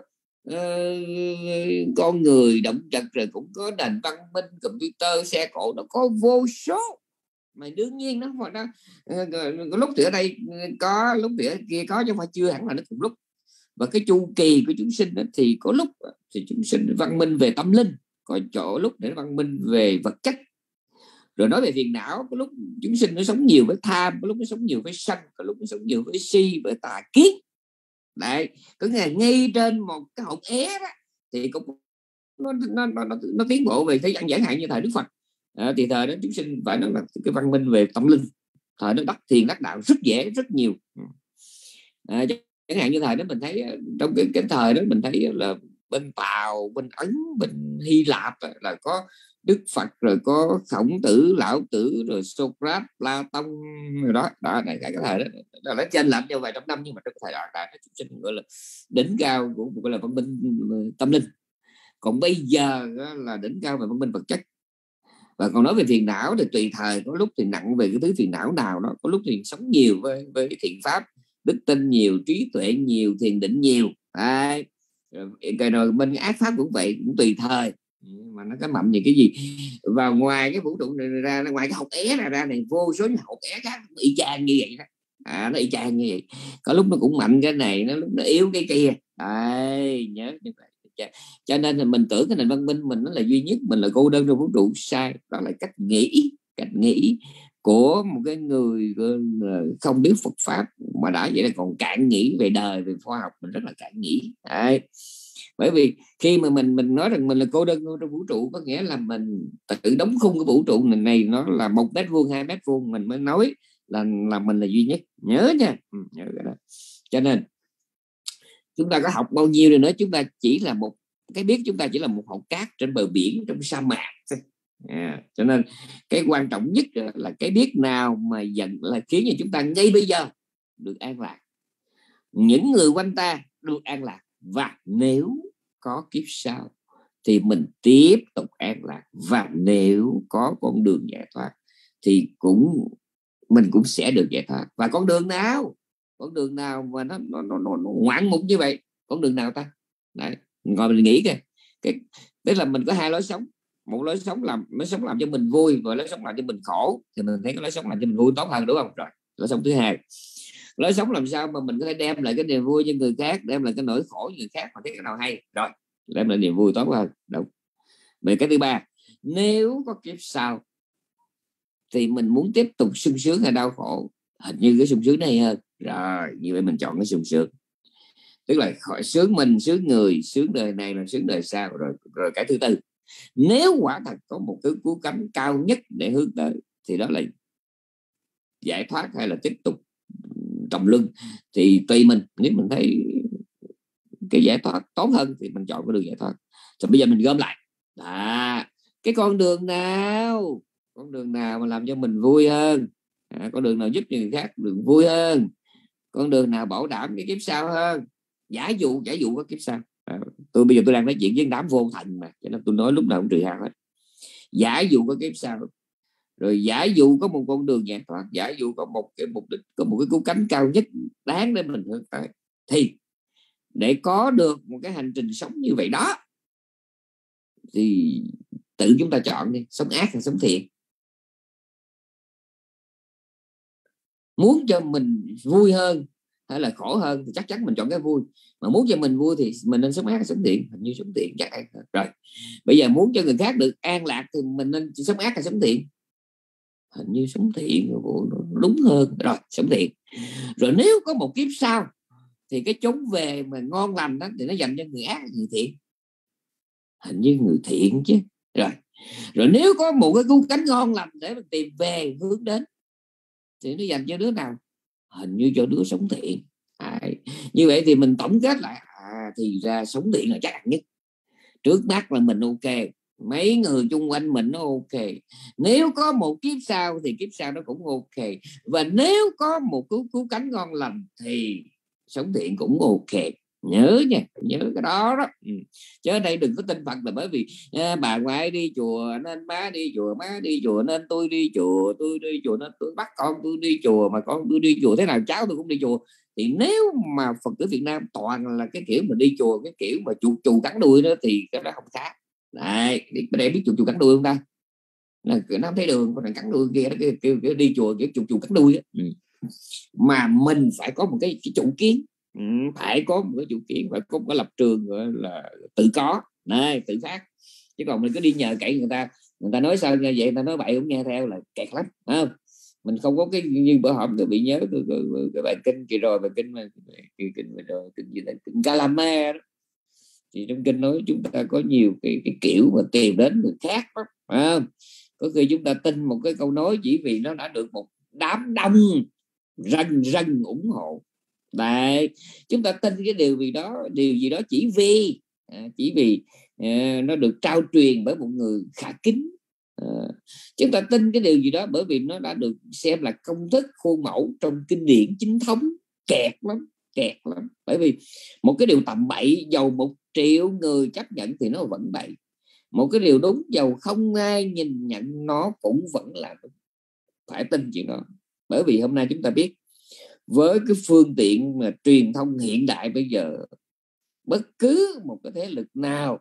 Speaker 1: uh, con người, động vật, rồi cũng có nền văn minh, computer, xe cộ, nó có vô số. Mà đương nhiên nó nó uh, lúc thì ở đây có, lúc thì ở kia có, chứ không phải chưa hẳn là nó cùng lúc. Và cái chu kỳ của chúng sinh đó, thì có lúc thì chúng sinh văn minh về tâm linh, có chỗ lúc để văn minh về vật chất. Rồi nói về phiền não, có lúc chúng sinh nó sống nhiều với tham, có lúc nó sống nhiều với sân, có lúc nó sống nhiều với si, với tà kiến. Đấy, có nghĩa là ngay trên một cái hột é đó thì cũng nó nó nó, nó, nó tiến bộ về thế gian. Chẳng hạn như thời Đức Phật, à, thì thời đó chúng sinh phải nói là cái văn minh về tâm linh, thời đó đắc thiền đắc đạo rất dễ, rất nhiều. À, chẳng hạn như thời đó mình thấy trong cái, cái thời đó mình thấy là bên Tàu, bên Ấn, bên Hy Lạp là có Đức Phật, rồi có Khổng Tử, Lão Tử, rồi Socrates, Platon, rồi đó đó này cái thời đó là nó chênh lệch nhau vài trăm năm, nhưng mà trong cái thời đó đã chúng sinh gọi là đỉnh cao của gọi là văn minh tâm linh. Còn bây giờ là đỉnh cao về văn minh vật chất. Và còn nói về phiền não thì tùy thời, có lúc thì nặng về cái thứ phiền não nào đó, có lúc thì sống nhiều với với thiện pháp, đức tin nhiều, trí tuệ nhiều, thiền định nhiều. Đấy. Rồi, rồi bên ác pháp cũng vậy, cũng tùy thời mà nó có mậm gì cái gì. Và ngoài cái vũ trụ này ra, ngoài cái học é ra ra này, vô số những học é khác y chang như vậy đó. À, nó y chang như vậy, có lúc nó cũng mạnh cái này, nó lúc nó yếu cái kia. Đấy, nhớ như vậy. Cho nên là mình tưởng cái nền văn minh mình nó là duy nhất, mình là cô đơn trong vũ trụ. Sai. Đó là cách nghĩ, cách nghĩ của một cái người không biết Phật pháp, mà đã vậy là còn cạn nghĩ về đời, về khoa học, mình rất là cạn nghĩ. Đấy. Bởi vì khi mà mình mình nói rằng mình là cô đơn trong vũ trụ, có nghĩa là mình tự đóng khung cái vũ trụ này, này nó là một mét vuông, hai mét vuông, mình mới nói là là mình là duy nhất. Nhớ nha, ừ, nhớ cái đó. Cho nên chúng ta có học bao nhiêu rồi nữa, chúng ta chỉ là một cái biết, chúng ta chỉ là một hòn cát trên bờ biển, trong sa mạc. À, cho nên cái quan trọng nhất là cái biết nào mà dần là khiến cho chúng ta ngay bây giờ được an lạc, những người quanh ta được an lạc, và nếu có kiếp sau thì mình tiếp tục an lạc, và nếu có con đường giải thoát thì cũng mình cũng sẽ được giải thoát. Và con đường nào, con đường nào mà nó nó nó, nó, nó ngoạn mục như vậy, con đường nào ta? Đấy, ngồi mình nghĩ kìa, cái tức là mình có hai lối sống. Một lối sống làm lối sống làm cho mình vui, và lối sống làm cho mình khổ, thì mình thấy cái lối sống làm cho mình vui tốt hơn, đúng không? Rồi lối sống thứ hai, lối sống làm sao mà mình có thể đem lại cái niềm vui cho người khác, đem lại cái nỗi khổ cho người khác, mà thấy cái nào hay, rồi đem lại niềm vui tốt hơn. Đúng. Về cái thứ ba, nếu có kiếp sau thì mình muốn tiếp tục sung sướng hay đau khổ, hình như cái sung sướng này hơn, rồi như vậy mình chọn cái sung sướng. Tức là khỏi sướng mình, sướng người, sướng đời này là sướng đời sau. Rồi rồi cái thứ tư, nếu quả thật có một thứ cứu cánh cao nhất để hướng tới, thì đó là giải thoát hay là tiếp tục trầm luân, thì tùy mình. Nếu mình thấy cái giải thoát tốt hơn thì mình chọn cái đường giải thoát. Rồi bây giờ mình gom lại, à, cái con đường nào, con đường nào mà làm cho mình vui hơn, à, con đường nào giúp cho người khác được vui hơn, con đường nào bảo đảm cái kiếp sau hơn. Giả dụ giả dụ có kiếp sau, à, tôi bây giờ tôi đang nói chuyện với đám vô thần mà, cho nên tôi nói lúc nào cũng trừ hao hết. Giả dụ có kiếp sau, rồi giả dụ có một con đường giải thoát, giả dụ có một cái mục đích, có một cái cứu cánh cao nhất đáng để mình hướng tới, thì để có được một cái hành trình sống như vậy đó, thì tự chúng ta chọn đi, sống ác hay sống thiện. Muốn cho mình vui hơn hay là khổ hơn thì chắc chắn mình chọn cái vui. Mà muốn cho mình vui thì mình nên sống ác hay sống thiện? Hình như sống thiện chắc ăn. Rồi bây giờ muốn cho người khác được an lạc thì mình nên sống ác hay sống thiện? Hình như sống thiện đúng hơn. Rồi sống thiện. Rồi nếu có một kiếp sau thì cái chốn về mà ngon lành đó thì nó dành cho người ác hay người thiện? Hình như người thiện chứ. Rồi rồi nếu có một cái cứu cánh ngon lành để mình tìm về hướng đến thì nó dành cho đứa nào? Hình như cho đứa sống thiện. À, như vậy thì mình tổng kết lại, à, thì ra sống thiện là chắc nhất. Trước mắt là mình ok, mấy người chung quanh mình nó ok, nếu có một kiếp sau thì kiếp sau nó cũng ok, và nếu có một cứu cứu cánh ngon lành thì sống thiện cũng ok. Nhớ nha, nhớ cái đó đó. Ừ. Chứ ở đây đừng có tin Phật là bởi vì à, bà ngoại đi chùa nên má đi chùa, má đi chùa nên tôi đi chùa, tôi đi chùa nên tôi bắt con tôi đi chùa, mà con tôi đi chùa thế nào cháu tôi cũng đi chùa. Thì nếu mà Phật tử Việt Nam toàn là cái kiểu mà đi chùa cái kiểu mà chù chù cắn đuôi đó thì cái đó không khác. Đấy, bên đây biết chù chù cắn đuôi không ta? Nó không thấy đường, còn cắn đuôi kia, cái, cái, cái đi chùa kiểu chù chù cắn đuôi đó. Ừ. Mà mình phải có một cái, cái chủ kiến, Ừ, phải có một cái chủ kiến, phải có một cái lập trường gọi là tự có, này tự phát. Chứ còn mình cứ đi nhờ cậy người ta, người ta nói sao vậy, người ta nói bậy cũng nghe theo là kẹt lắm, không? Mình không có cái như bữa hổm tôi bị nhớ cái, cái, cái bài kinh kỳ rồi, bài kinh mà kinh, kinh rồi kinh gì là kinh Kalama đó. Thì trong kinh nói chúng ta có nhiều cái, cái kiểu mà tìm đến người khác đó, không? Có khi chúng ta tin một cái câu nói chỉ vì nó đã được một đám đông rần rần ủng hộ. Đấy, chúng ta tin cái điều gì đó, điều gì đó chỉ vì à, chỉ vì à, nó được trao truyền bởi một người khả kính. À, chúng ta tin cái điều gì đó bởi vì nó đã được xem là công thức khuôn mẫu trong kinh điển chính thống. Kẹt lắm, kẹt lắm. Bởi vì một cái điều tầm bậy dầu một triệu người chấp nhận thì nó vẫn bậy. Một cái điều đúng dầu không ai nhìn nhận nó cũng vẫn là đúng. Phải tin chuyện đó. Bởi vì hôm nay chúng ta biết với cái phương tiện mà truyền thông hiện đại bây giờ, bất cứ một cái thế lực nào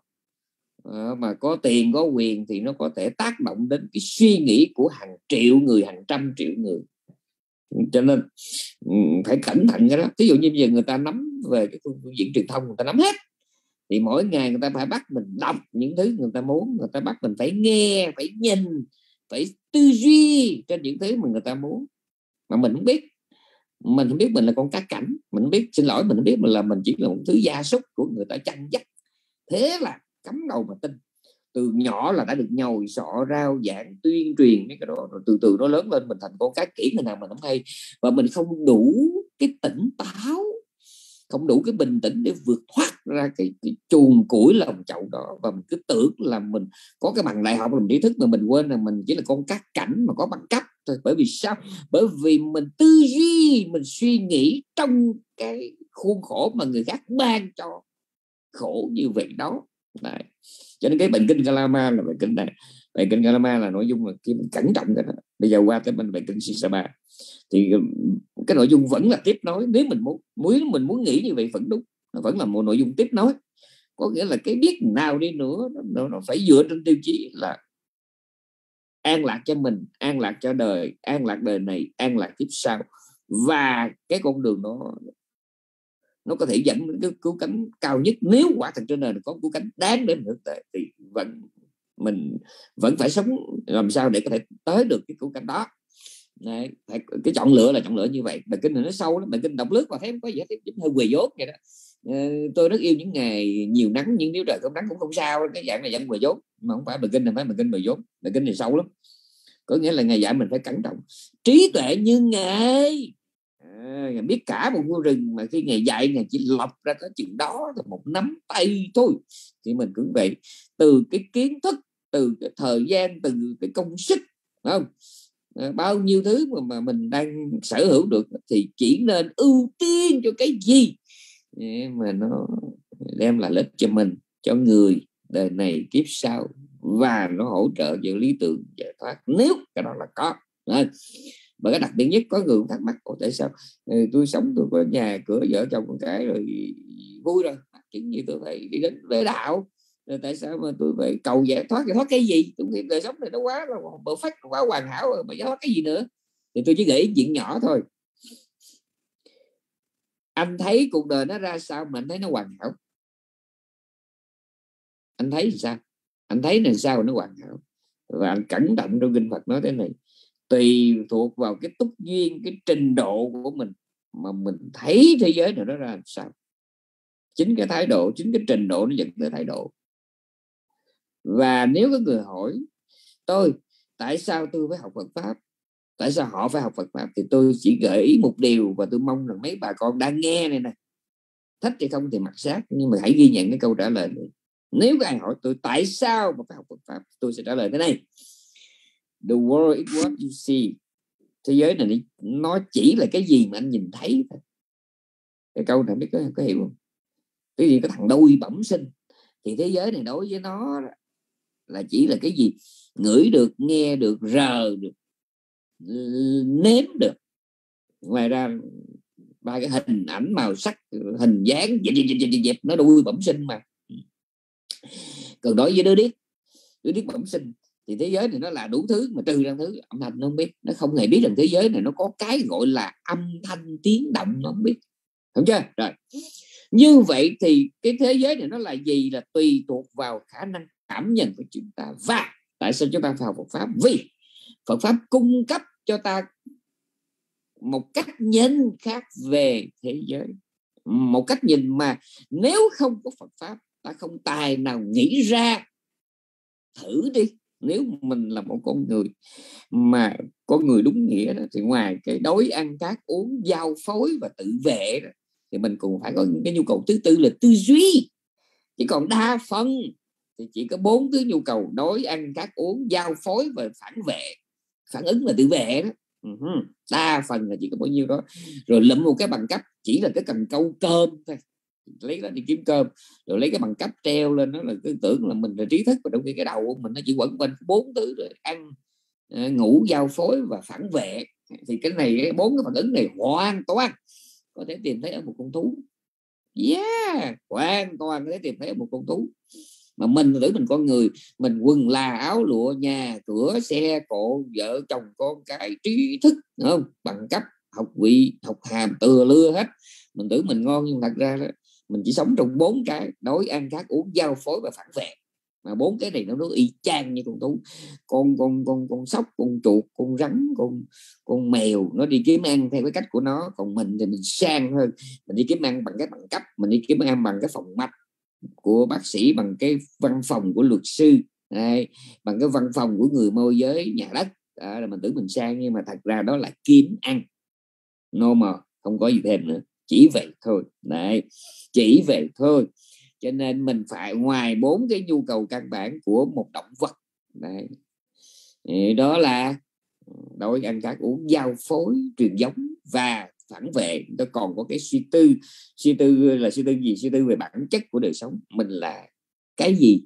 Speaker 1: uh, mà có tiền có quyền thì nó có thể tác động đến cái suy nghĩ của hàng triệu người, hàng trăm triệu người. Cho nên phải cẩn thận cái đó. Ví dụ như bây giờ người ta nắm về cái phương diện truyền thông, người ta nắm hết, thì mỗi ngày người ta phải bắt mình đọc những thứ người ta muốn, người ta bắt mình phải nghe, phải nhìn, phải tư duy trên những thứ mà người ta muốn, mà mình không biết. Mình không biết mình là con cá cảnh, mình không biết, xin lỗi, mình không biết mình là mình chỉ là một thứ gia súc của người ta chăn dắt. Thế là cắm đầu mà tin. Từ nhỏ là đã được nhồi sọ rao giảng tuyên truyền mấy cái đó, rồi từ từ nó lớn lên mình thành con cá kỹ người nào mình không hay. Và mình không đủ cái tỉnh táo, không đủ cái bình tĩnh để vượt thoát ra cái, cái chuồng củi lòng chậu đó. Và mình cứ tưởng là mình có cái bằng đại học, mình trí thức, mà mình quên là mình chỉ là con cá cảnh mà có bằng cấp thôi. Bởi vì sao? Bởi vì mình tư duy, mình suy nghĩ trong cái khuôn khổ mà người khác ban cho khổ như vậy đó. Đấy. Cho nên cái bài kinh Kalama là bài kinh này. Bài kinh Kalama là nội dung là khi mình cẩn trọng cái đó. Bây giờ qua tới bài kinh Sisaba thì cái nội dung vẫn là tiếp nối. Nếu mình muốn muốn mình muốn nghĩ như vậy vẫn đúng, nó vẫn là một nội dung tiếp nối. Có nghĩa là cái biết nào đi nữa nó, nó phải dựa trên tiêu chí là an lạc cho mình, an lạc cho đời, an lạc đời này, an lạc kiếp sau. Và cái con đường nó nó có thể dẫn đến cái cứu cánh cao nhất. Nếu quả thật trên đời có cứu cánh đáng để mình hướng tới thì vẫn mình vẫn phải sống làm sao để có thể tới được cái cứu cánh đó. Đấy, cái chọn lựa là chọn lựa như vậy. Bài kinh này nó sâu lắm, bài kinh đọc lướt và thấy không có gì hết, hơi quỳ dốt vậy đó. Tôi rất yêu những ngày nhiều nắng, nhưng nếu trời không nắng cũng không sao. Cái dạng này dạng quỳ dốt, mà không phải bài kinh này, phải bài kinh quỳ dốt. Bài kinh này sâu lắm, có nghĩa là ngày dạy mình phải cẩn trọng, trí tuệ như ngài. À, biết cả một khu rừng mà khi ngày dạy ngày chỉ lọc ra có chuyện đó là một nắm tay thôi. Thì mình cũng vậy, từ cái kiến thức, từ cái thời gian, từ cái công sức, không? À, bao nhiêu thứ mà, mà mình đang sở hữu được thì chỉ nên ưu tiên cho cái gì mà nó đem lại lợi ích cho mình, cho người đời này kiếp sau, và nó hỗ trợ cho lý tưởng giải thoát, nếu cái đó là có. Đấy. Và cái đặc biệt nhất, có người cũng thắc mắc: Ồ, tại sao ừ, tôi sống, tôi có nhà cửa vợ chồng con cái rồi, vui rồi, chuyện gì tôi phải đi đến với đạo, rồi tại sao mà tôi phải cầu giải thoát? Giải thoát cái gì? Tôi nghĩ đời sống này nó quá là perfect, quá hoàn hảo rồi, mà giải thoát cái gì nữa? Thì tôi chỉ gợi ý chuyện nhỏ thôi. Anh thấy cuộc đời nó ra sao mà anh thấy nó hoàn hảo? Anh thấy sao? Anh thấy là sao nó hoàn hảo? Và anh cẩn trọng trong kinh Phật nói thế này: tùy thuộc vào cái túc duyên, cái trình độ của mình mà mình thấy thế giới này nó ra làm sao. Chính cái thái độ, chính cái trình độ nó dẫn tới thái độ. Và nếu có người hỏi tôi tại sao tôi phải học Phật Pháp, tại sao họ phải học Phật Pháp, thì tôi chỉ gợi ý một điều, và tôi mong rằng mấy bà con đang nghe này nè, thích hay không thì mặc xác, nhưng mà hãy ghi nhận cái câu trả lời này. Nếu có ai hỏi tôi tại sao mà phải học Phật Pháp, tôi sẽ trả lời thế này: The world is what you see. Thế giới này nó chỉ là cái gì mà anh nhìn thấy thôi. Cái câu này biết có, có hiểu không? Cái gì, cái thằng đôi bẩm sinh, thì thế giới này đối với nó là chỉ là cái gì ngửi được, nghe được, rờ được, nếm được. Ngoài ra ba cái hình ảnh, màu sắc, hình dáng dẹp dẹp dẹp dẹp nó đuôi bẩm sinh mà. Còn đối với đứa điếc, đứa điếc bẩm sinh thì thế giới này nó là đủ thứ, mà trừ ra thứ âm thanh nó không biết. Nó không hề biết rằng thế giới này nó có cái gọi là âm thanh tiếng động, nó không biết. Đúng chưa? Rồi, như vậy thì cái thế giới này nó là gì? Là tùy thuộc vào khả năng cảm nhận của chúng ta. Và tại sao chúng ta phải học Phật pháp? Vì Phật pháp cung cấp cho ta một cách nhìn khác về thế giới, một cách nhìn mà nếu không có Phật pháp ta không tài nào nghĩ ra. Thử đi, nếu mình là một con người mà con người đúng nghĩa đó, thì ngoài cái đói ăn cát uống giao phối và tự vệ đó, thì mình cũng phải có cái nhu cầu thứ tư là tư duy. Chỉ còn đa phần thì chỉ có bốn thứ nhu cầu: đói ăn cát uống giao phối và phản vệ, phản ứng và tự vệ đó. Uh-huh. Đa phần là chỉ có bao nhiêu đó. Rồi lụm một cái bằng cấp chỉ là cái cần câu cơm thôi, lấy nó đi kiếm cơm, rồi lấy cái bằng cấp treo lên, nó là cứ tưởng là mình là trí thức, và trong khi cái đầu của mình nó chỉ quẩn quanh bốn thứ rồi: ăn, ngủ, giao phối và phản vệ. Thì cái này, bốn cái phản ứng này hoàn toàn có thể tìm thấy ở một con thú. Yeah, hoàn toàn có thể tìm thấy ở một con thú. Mà mình tưởng mình con người, mình quần là áo lụa, nhà cửa xe cộ, vợ chồng con cái, trí thức, không, bằng cấp, học vị, học hàm, từa lưa hết. Mình tưởng mình ngon, nhưng thật ra đó, mình chỉ sống trong bốn cái: đói ăn khát uống giao phối và phản vệ. Mà bốn cái này nó nó y chang như con thú. Con con con con sóc, con chuột, con rắn, con con mèo nó đi kiếm ăn theo cái cách của nó. Còn mình thì mình sang hơn, mình đi kiếm ăn bằng cái bằng cấp, mình đi kiếm ăn bằng cái phòng mạch của bác sĩ, bằng cái văn phòng của luật sư, đây, bằng cái văn phòng của người môi giới nhà đất. Đó là mình tưởng mình sang, nhưng mà thật ra đó là kiếm ăn. No mà không có gì thêm nữa, chỉ vậy thôi. Đấy, chỉ vậy thôi. Cho nên mình phải ngoài bốn cái nhu cầu căn bản của một động vật. Đấy, đó là đói ăn cát uống giao phối truyền giống và phản vệ. Nó còn có cái suy tư. Suy tư là suy tư gì? Suy tư về bản chất của đời sống. Mình là cái gì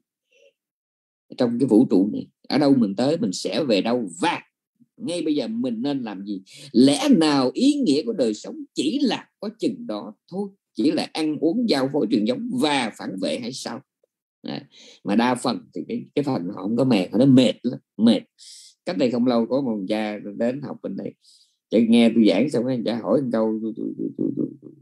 Speaker 1: trong cái vũ trụ này, ở đâu mình tới, mình sẽ về đâu, và ngay bây giờ mình nên làm gì. Lẽ nào ý nghĩa của đời sống chỉ là có chừng đó thôi, chỉ là ăn uống giao phối truyền giống và phản vệ hay sao? À, mà đa phần thì cái, cái phần họ không có mệt, nó mệt lắm, mệt. Cách đây không lâu có một cha đến học bên đây, chứ nghe tôi giảng xong anh cha hỏi một câu tôi, tôi, tôi, tôi, tôi, tôi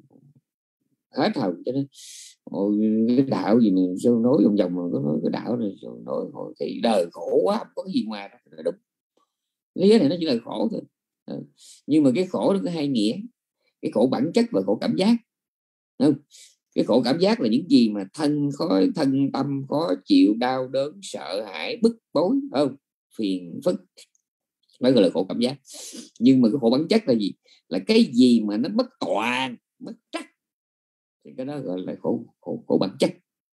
Speaker 1: hết hồn. Cho nên ôi, cái đạo gì mà sao nói vòng vòng mà có nói cái đạo này, sao nói thì đời khổ quá, không có cái gì ngoài đó là đúng. Lý này nó chỉ là khổ thôi. Ừ. Nhưng mà cái khổ nó có hai nghĩa: cái khổ bản chất và khổ cảm giác. Không? Cái khổ cảm giác là những gì mà thân khó, thân tâm khó chịu, đau đớn, sợ hãi, bức bối, không, phiền phức, đó gọi là khổ cảm giác. Nhưng mà cái khổ bản chất là gì? Là cái gì mà nó bất toàn, bất trắc, thì cái đó gọi là khổ khổ, khổ bản chất.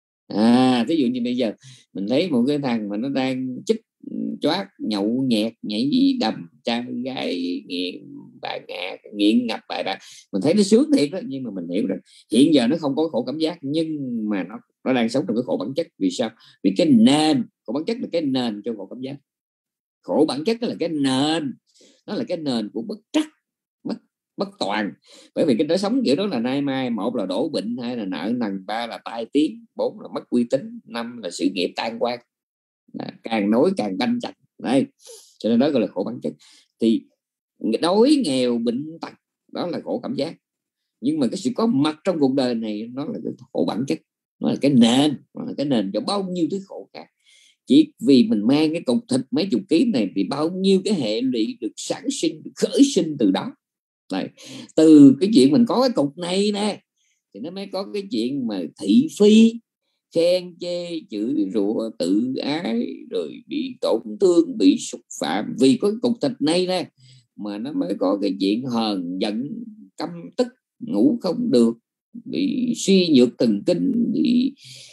Speaker 1: À, ví dụ như bây giờ mình thấy một cái thằng mà nó đang chích choát, nhậu nhẹt, nhảy đầm, trai gái nghiện bài ngạ, nghiện ngập bài bạc, mình thấy nó sướng thiệt đó. Nhưng mà mình hiểu rằng hiện giờ nó không có khổ cảm giác, nhưng mà nó nó đang sống trong cái khổ bản chất. Vì sao? Vì cái nền khổ bản chất là cái nền cho khổ cảm giác. Khổ bản chất đó là cái nền, nó là cái nền của bất trắc, bất bất toàn. Bởi vì cái đời sống kiểu đó là nay mai, một là đổ bệnh, hai là nợ nần, ba là tai tiếng, bốn là mất uy tín, năm là sự nghiệp tan quan. Càng nói càng banh chặt. Đấy, cho nên đó gọi là khổ bản chất. Thì đói nghèo bệnh tật đó là khổ cảm giác. Nhưng mà cái sự có mặt trong cuộc đời này nó là cái khổ bản chất, nó là cái nền, nó là cái nền cho bao nhiêu thứ khổ khác. Chỉ vì mình mang cái cục thịt mấy chục ký này thì bao nhiêu cái hệ lụy được sản sinh, được khởi sinh từ đó. Đấy, từ cái chuyện mình có cái cục này nè thì nó mới có cái chuyện mà thị phi, khen chê, chửi rủa, tự ái, rồi bị tổn thương, bị xúc phạm. Vì có cái cục thịt này nè mà nó mới có cái chuyện hờn giận, căm tức, ngủ không được, bị suy nhược thần kinh, bị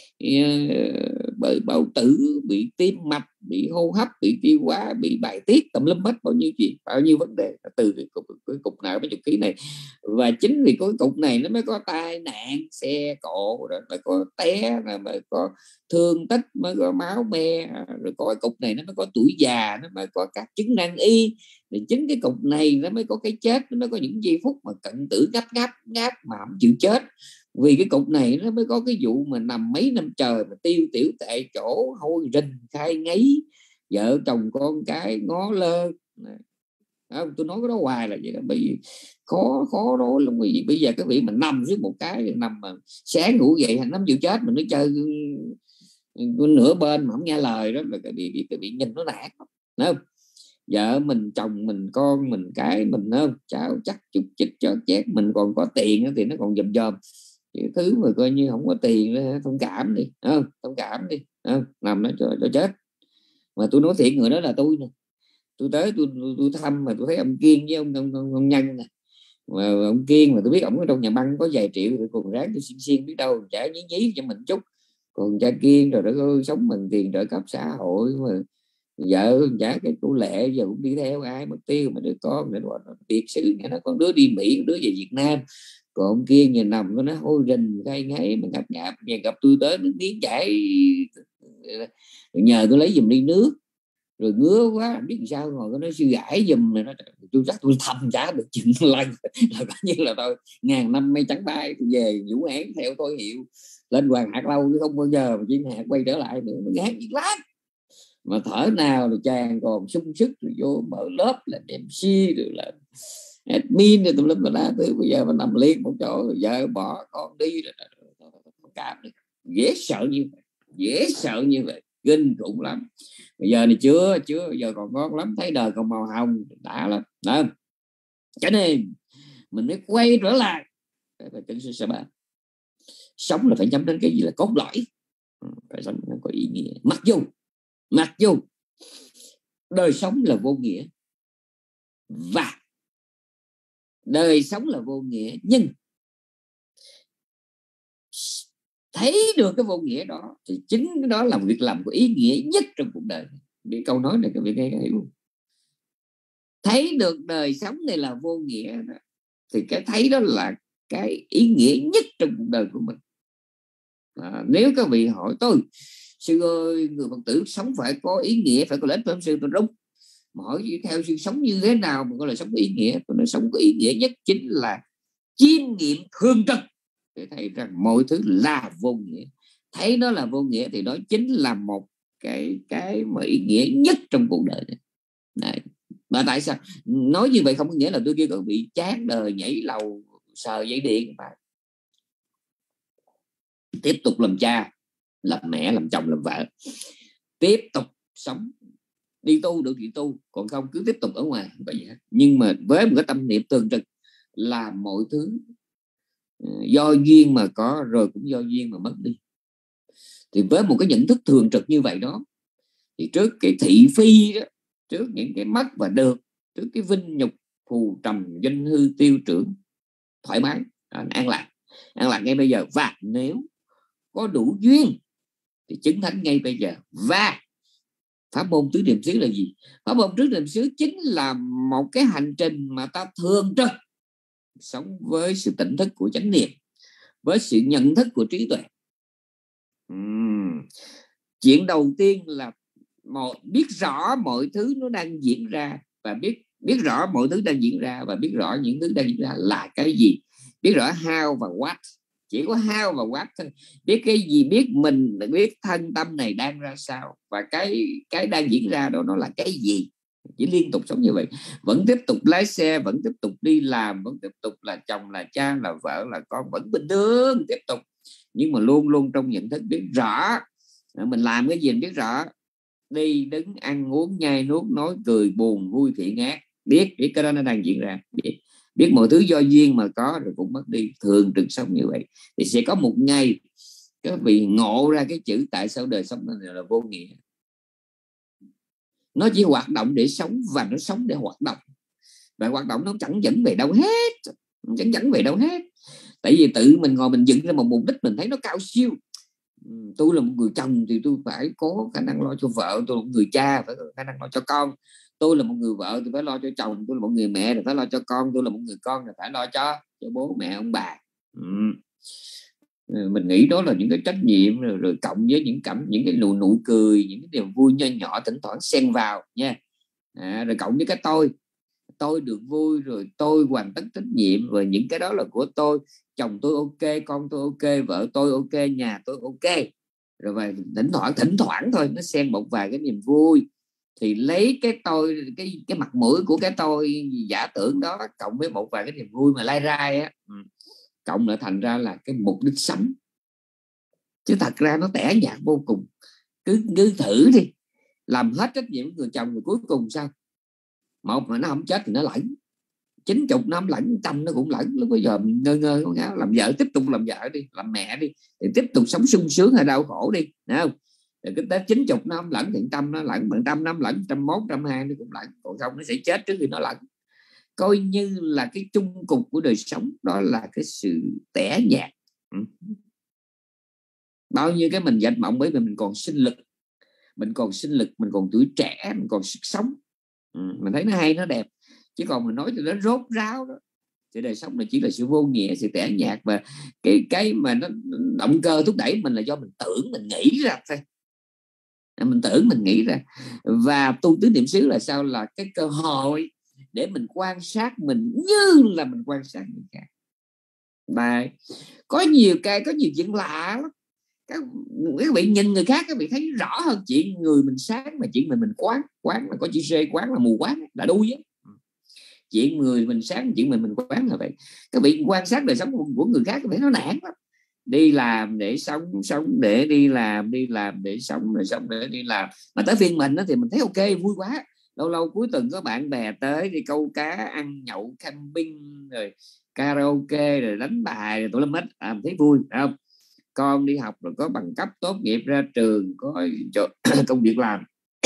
Speaker 1: bởi bao tử, bị tim mạch, bị hô hấp, bị tiêu hóa, bị bài tiết, tùm lum hết bao nhiêu chuyện, bao nhiêu vấn đề từ cái cục, cái cục nào mấy chục ký này. Và chính vì có cái cục này nó mới có tai nạn xe cộ, rồi mới có té, rồi mới có thương tích, mới có máu me, rồi có cái cục này nó mới có tuổi già, nó mới có các chứng năng y. Thì chính cái cục này nó mới có cái chết, nó mới có những giây phút mà cận tử ngáp ngáp ngáp mà không chịu chết. Vì cái cục này nó mới có cái vụ mà nằm mấy năm trời mà tiêu tiểu tại chỗ, hôi rình khai ngấy, vợ chồng con cái ngó lơ. À, tôi nói cái đó hoài là vậy đó, bởi vì khó khó nói lắm. Bởi vì bây giờ cái vị mình nằm dưới một cái, nằm mà sáng ngủ dậy thành năm chịu chết, mình nó chơi nửa bên mà không nghe lời, đó là cái bị cái bị nhìn nó nản, đúng không? Vợ mình, chồng mình, con mình, cái mình, không cháu chắc chút chích cho chét, mình còn có tiền thì nó còn dòm dòm. Cái thứ mà coi như không có tiền, thông cảm đi, không thông cảm đi, không nằm nó cho, cho chết. Mà tôi nói thiệt, người đó là tôi nè. Tôi tới tôi, tôi, tôi thăm mà tôi thấy ông Kiên với ông ông, ông, ông Nhân nè. Mà ông Kiên mà tôi biết ông ở trong nhà băng có vài triệu, tôi còn ráng tôi xiên xiên biết đâu trả nhí nhí cho mình chút. Còn cha Kiên rồi đó ơi, sống bằng tiền trợ cấp xã hội mà vợ trả cái cô Lệ giờ cũng đi theo ai mất tiêu, mà đứa con nữa biệt xứ, nó có đứa đi Mỹ, đứa về Việt Nam. Còn ông Kiên nhà nằm nó hôi rình gai ngáy mà ngáp ngáp, nhà gặp tôi tới nước miếng chảy, nhờ tôi lấy giùm ly nước, rồi ngứa quá biết làm sao, ngồi nó sư gãi giùm này, nó tôi chắc tôi thầm trả được chừng lần là coi như là tôi ngàn năm mây trắng bay, tôi về Vũ Hán theo tôi hiệu lên Hoàng Hạt Lâu, chứ không bao giờ mà chuyên hạt quay trở lại nữa, nó ngán gì lắm. Mà thở nào thì chàng còn sung sức rồi vô mở lớp là em xê rồi là admin rồi tùm lum tùm la thứ, bây giờ mà nằm liên một chỗ rồi vợ bỏ con đi rồi, cảm dễ sợ như vậy, dễ sợ như vậy, kinh khủng lắm. Bây giờ này chưa chưa giờ còn ngon lắm, thấy đời còn màu hồng đã lắm đó. Cho nên mình mới quay trở lại bài kinh số sáu mươi ba. Sống là phải nhắm đến cái gì là cốt lõi, phải sống nó có ý nghĩa. Mặc dù mặc dù đời sống là vô nghĩa, và đời sống là vô nghĩa, nhưng thấy được cái vô nghĩa đó thì chính cái đó là việc làm có ý nghĩa nhất trong cuộc đời. Vì câu nói này các vị nghe hiểu, thấy được đời sống này là vô nghĩa đó, thì cái thấy đó là cái ý nghĩa nhất trong cuộc đời của mình. À, nếu các vị hỏi tôi, sư ơi, người Phật tử sống phải có ý nghĩa, phải có lợi ích, phải không sư? Tôi đúng. Mà hỏi theo sư sống như thế nào mà gọi là sống có ý nghĩa? Tôi nói sống có ý nghĩa nhất chính là chiêm nghiệm thường trực để thấy rằng mọi thứ là vô nghĩa. Thấy nó là vô nghĩa thì đó chính là một cái cái mà ý nghĩa nhất trong cuộc đời này. Đấy. Mà tại sao nói như vậy? Không có nghĩa là tôi kia có bị chán đời, nhảy lầu, sờ dây điện, mà tiếp tục làm cha, làm mẹ, làm chồng, làm vợ, tiếp tục sống, đi tu được thì tu, còn không cứ tiếp tục ở ngoài vậy. Nhưng mà với một cái tâm niệm tường trực là mọi thứ do duyên mà có, rồi cũng do duyên mà mất đi. Thì với một cái nhận thức thường trực như vậy đó, thì trước cái thị phi đó, trước những cái mất và được, trước cái vinh nhục phù trầm danh hư tiêu trưởng, thoải mái, an lạc, an lạc ngay bây giờ. Và nếu có đủ duyên thì chứng thánh ngay bây giờ. Và pháp môn tứ niệm xứ là gì? Pháp môn tứ niệm xứ chính là một cái hành trình mà ta thường trực sống với sự tỉnh thức của chánh niệm, với sự nhận thức của trí tuệ. uhm. Chuyện đầu tiên là một, biết rõ mọi thứ nó đang diễn ra, và biết biết rõ mọi thứ đang diễn ra, và biết rõ những thứ đang diễn ra là cái gì. Biết rõ how và what, chỉ có how và what thôi. Biết cái gì? Biết mình, biết thân tâm này đang ra sao, và cái cái đang diễn ra đó nó là cái gì. Chỉ liên tục sống như vậy, vẫn tiếp tục lái xe, vẫn tiếp tục đi làm, vẫn tiếp tục là chồng, là cha, là vợ, là con, vẫn bình thường tiếp tục, nhưng mà luôn luôn trong nhận thức biết rõ mình làm cái gì, mình biết rõ, đi đứng ăn uống nhai nuốt nói cười buồn vui thiện ác, biết biết cái đó nó đang diễn ra, biết biết mọi thứ do duyên mà có rồi cũng mất đi, thường trực sống như vậy thì sẽ có một ngày các vị ngộ ra cái chữ tại sao đời sống này là vô nghĩa. Nó chỉ hoạt động để sống, và nó sống để hoạt động, và hoạt động nó chẳng dẫn về đâu hết, chẳng dẫn về đâu hết. Tại vì tự mình ngồi mình dựng ra một mục đích mình thấy nó cao siêu. Tôi là một người chồng thì tôi phải có khả năng lo cho vợ, tôi là một người cha phải có khả năng lo cho con, tôi là một người vợ thì phải lo cho chồng, tôi là một người mẹ thì phải lo cho con, tôi là một người con thì phải lo cho cho bố mẹ ông bà. ừ. Mình nghĩ đó là những cái trách nhiệm, rồi, rồi cộng với những cảm, những cái nụ nụ cười, những cái điều vui nho nhỏ thỉnh thoảng xen vào nha. À, rồi cộng với cái tôi tôi được vui, rồi tôi hoàn tất trách nhiệm, rồi những cái đó là của tôi, chồng tôi ok, con tôi ok, vợ tôi ok, nhà tôi ok. Rồi và thỉnh thoảng thỉnh thoảng thôi nó xen một vài cái niềm vui, thì lấy cái tôi cái cái mặt mũi của cái tôi giả tưởng đó cộng với một vài cái niềm vui mà lai rai á, cộng lại thành ra là cái mục đích sống. Chứ thật ra nó tẻ nhạt vô cùng. Cứ cứ thử đi, làm hết trách nhiệm người chồng rồi cuối cùng sao? Một mà nó không chết thì nó lẫn, chín chục năm lẫn, trăm nó cũng lẫn. Lúc bây giờ mình ngơ ngơ ngáo, làm vợ tiếp tục làm vợ đi, làm mẹ đi, thì tiếp tục sống sung sướng hay đau khổ đi, thấy không? Rồi cái tới chín chục năm lẫn thì trăm nó lẫn, bằng trăm năm lẫn, trăm mốt trăm hai nó cũng lẫn, còn không nó sẽ chết trước khi nó lẫn. Coi như là cái chung cục của đời sống đó là cái sự tẻ nhạt. Bao nhiêu cái mình dệt mộng bởi vì mình còn sinh lực, mình còn sinh lực, mình còn tuổi trẻ, mình còn sức sống, ừ, mình thấy nó hay nó đẹp. Chứ còn mình nói thì nó rốt ráo đó, thì đời sống này chỉ là sự vô nghĩa, sự tẻ nhạt. Và cái cái mà nó động cơ thúc đẩy mình là do mình tưởng, mình nghĩ ra thôi, mình tưởng mình nghĩ ra. Và tu tứ niệm xứ là sao? Là cái cơ hội để mình quan sát mình như là mình quan sát người khác. Và có nhiều cái, có nhiều chuyện lạ lắm. Các, các vị nhìn người khác, các vị thấy rõ hơn chuyện người mình sáng mà chuyện mình mình quán. Quán là có chữ C, quán là mù quáng, là đuôi á. Chuyện người mình sáng, chuyện mình mình quán là vậy. Các vị quan sát đời sống của người khác, các vị nó nản lắm. Đi làm để sống, sống để đi làm, đi làm để sống, rồi sống để đi làm. Mà tới phiên mình đó thì mình thấy ok, vui quá. Lâu lâu cuối tuần có bạn bè tới đi câu cá, ăn nhậu, camping, rồi karaoke, rồi đánh bài, rồi tụi lâm hết, à, mình thấy vui, phải không? Con đi học rồi có bằng cấp tốt nghiệp ra trường, có công việc làm,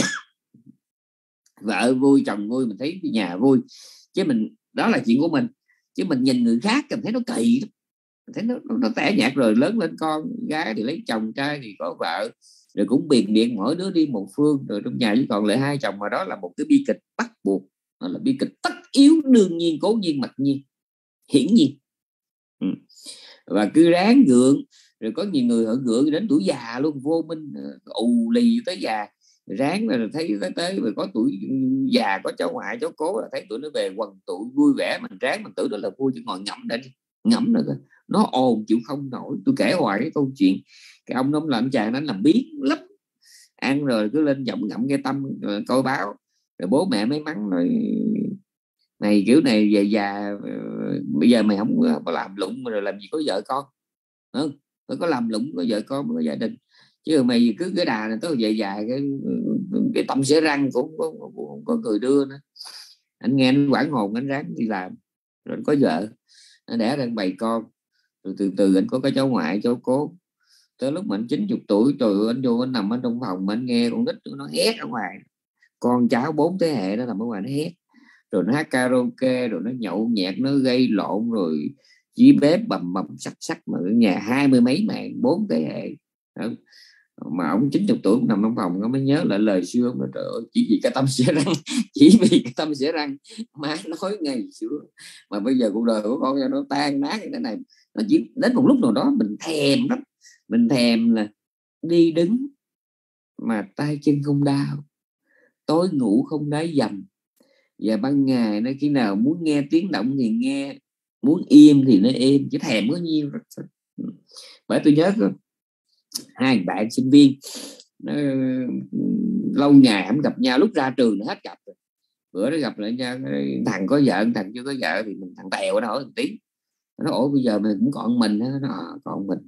Speaker 1: vợ vui, chồng vui, mình thấy nhà vui. Chứ mình, đó là chuyện của mình. Chứ mình nhìn người khác mình thấy nó kỳ lắm, mình thấy nó, nó, nó tẻ nhạt. Rồi lớn lên con gái thì lấy chồng, trai thì có vợ, rồi cũng biệt biệt mỗi đứa đi một phương, rồi trong nhà chỉ còn lại hai chồng. Mà đó là một cái bi kịch bắt buộc, đó là bi kịch tất yếu, đương nhiên, cố nhiên, mặc nhiên, hiển nhiên. ừ. Và cứ ráng gượng. Rồi có nhiều người họ gượng đến tuổi già luôn, vô minh ù lì tới già. Ráng rồi thấy tới tới rồi có tuổi già, có cháu ngoại cháu cố, là thấy tụi nó về quần tụi vui vẻ, mình ráng mình tưởng đó là vui, chứ ngồi ngẫm đây, ngẫm rồi nó ồn chịu không nổi. Tôi kể hoài cái câu chuyện cái ông nông làm chàng anh làm biến lắm, ăn rồi cứ lên giọng ngậm cái tâm coi báo. Rồi bố mẹ mới mắng nói này kiểu này về già bây giờ mày không có làm lụng rồi làm gì có vợ con, không phải có làm lụng có vợ con mới có gia đình. Chứ mày cứ cái đà này tới về già cái cái tâm sẽ răng cũng có, có, có người đưa nữa. Anh nghe anh quảng hồn, anh ráng đi làm rồi anh có vợ, anh đẻ ra bầy con, rồi từ từ anh có cái cháu ngoại cháu cố. Tới lúc mà anh chín chục tuổi, trời ơi, anh vô anh nằm ở trong phòng mà anh nghe con nít nó hét ở ngoài, con cháu bốn thế hệ nó nằm ở ngoài nó hét, rồi nó hát karaoke, rồi nó nhậu nhẹt, nó gây lộn, rồi dưới bếp bầm bầm sắc sắc. Mà ở nhà hai mươi mấy mạng, bốn thế hệ. Mà ông chín chục tuổi nằm trong phòng, nó mới nhớ lại lời xưa ông. Trời ơi, chỉ vì cái tâm sẽ răng, chỉ vì cái tâm sẽ răng má nói ngày xưa. Mà bây giờ cuộc đời của con nó tan nát như thế này. Nó chỉ đến một lúc nào đó mình thèm lắm. Mình thèm là đi đứng mà tay chân không đau, tối ngủ không đái dầm, và ban ngày nó khi nào muốn nghe tiếng động thì nghe, muốn im thì nó im, chứ thèm có nhiêu. Bởi tôi nhớ hai bạn sinh viên nó, lâu ngày không gặp nhau, lúc ra trường nó hết gặp rồi. Bữa nó gặp lại nhau, thằng có vợ, thằng chưa có vợ, thì mình thằng tèo nó hỏi một tiếng, nó ủa bây giờ mình cũng còn mình, nó còn mình.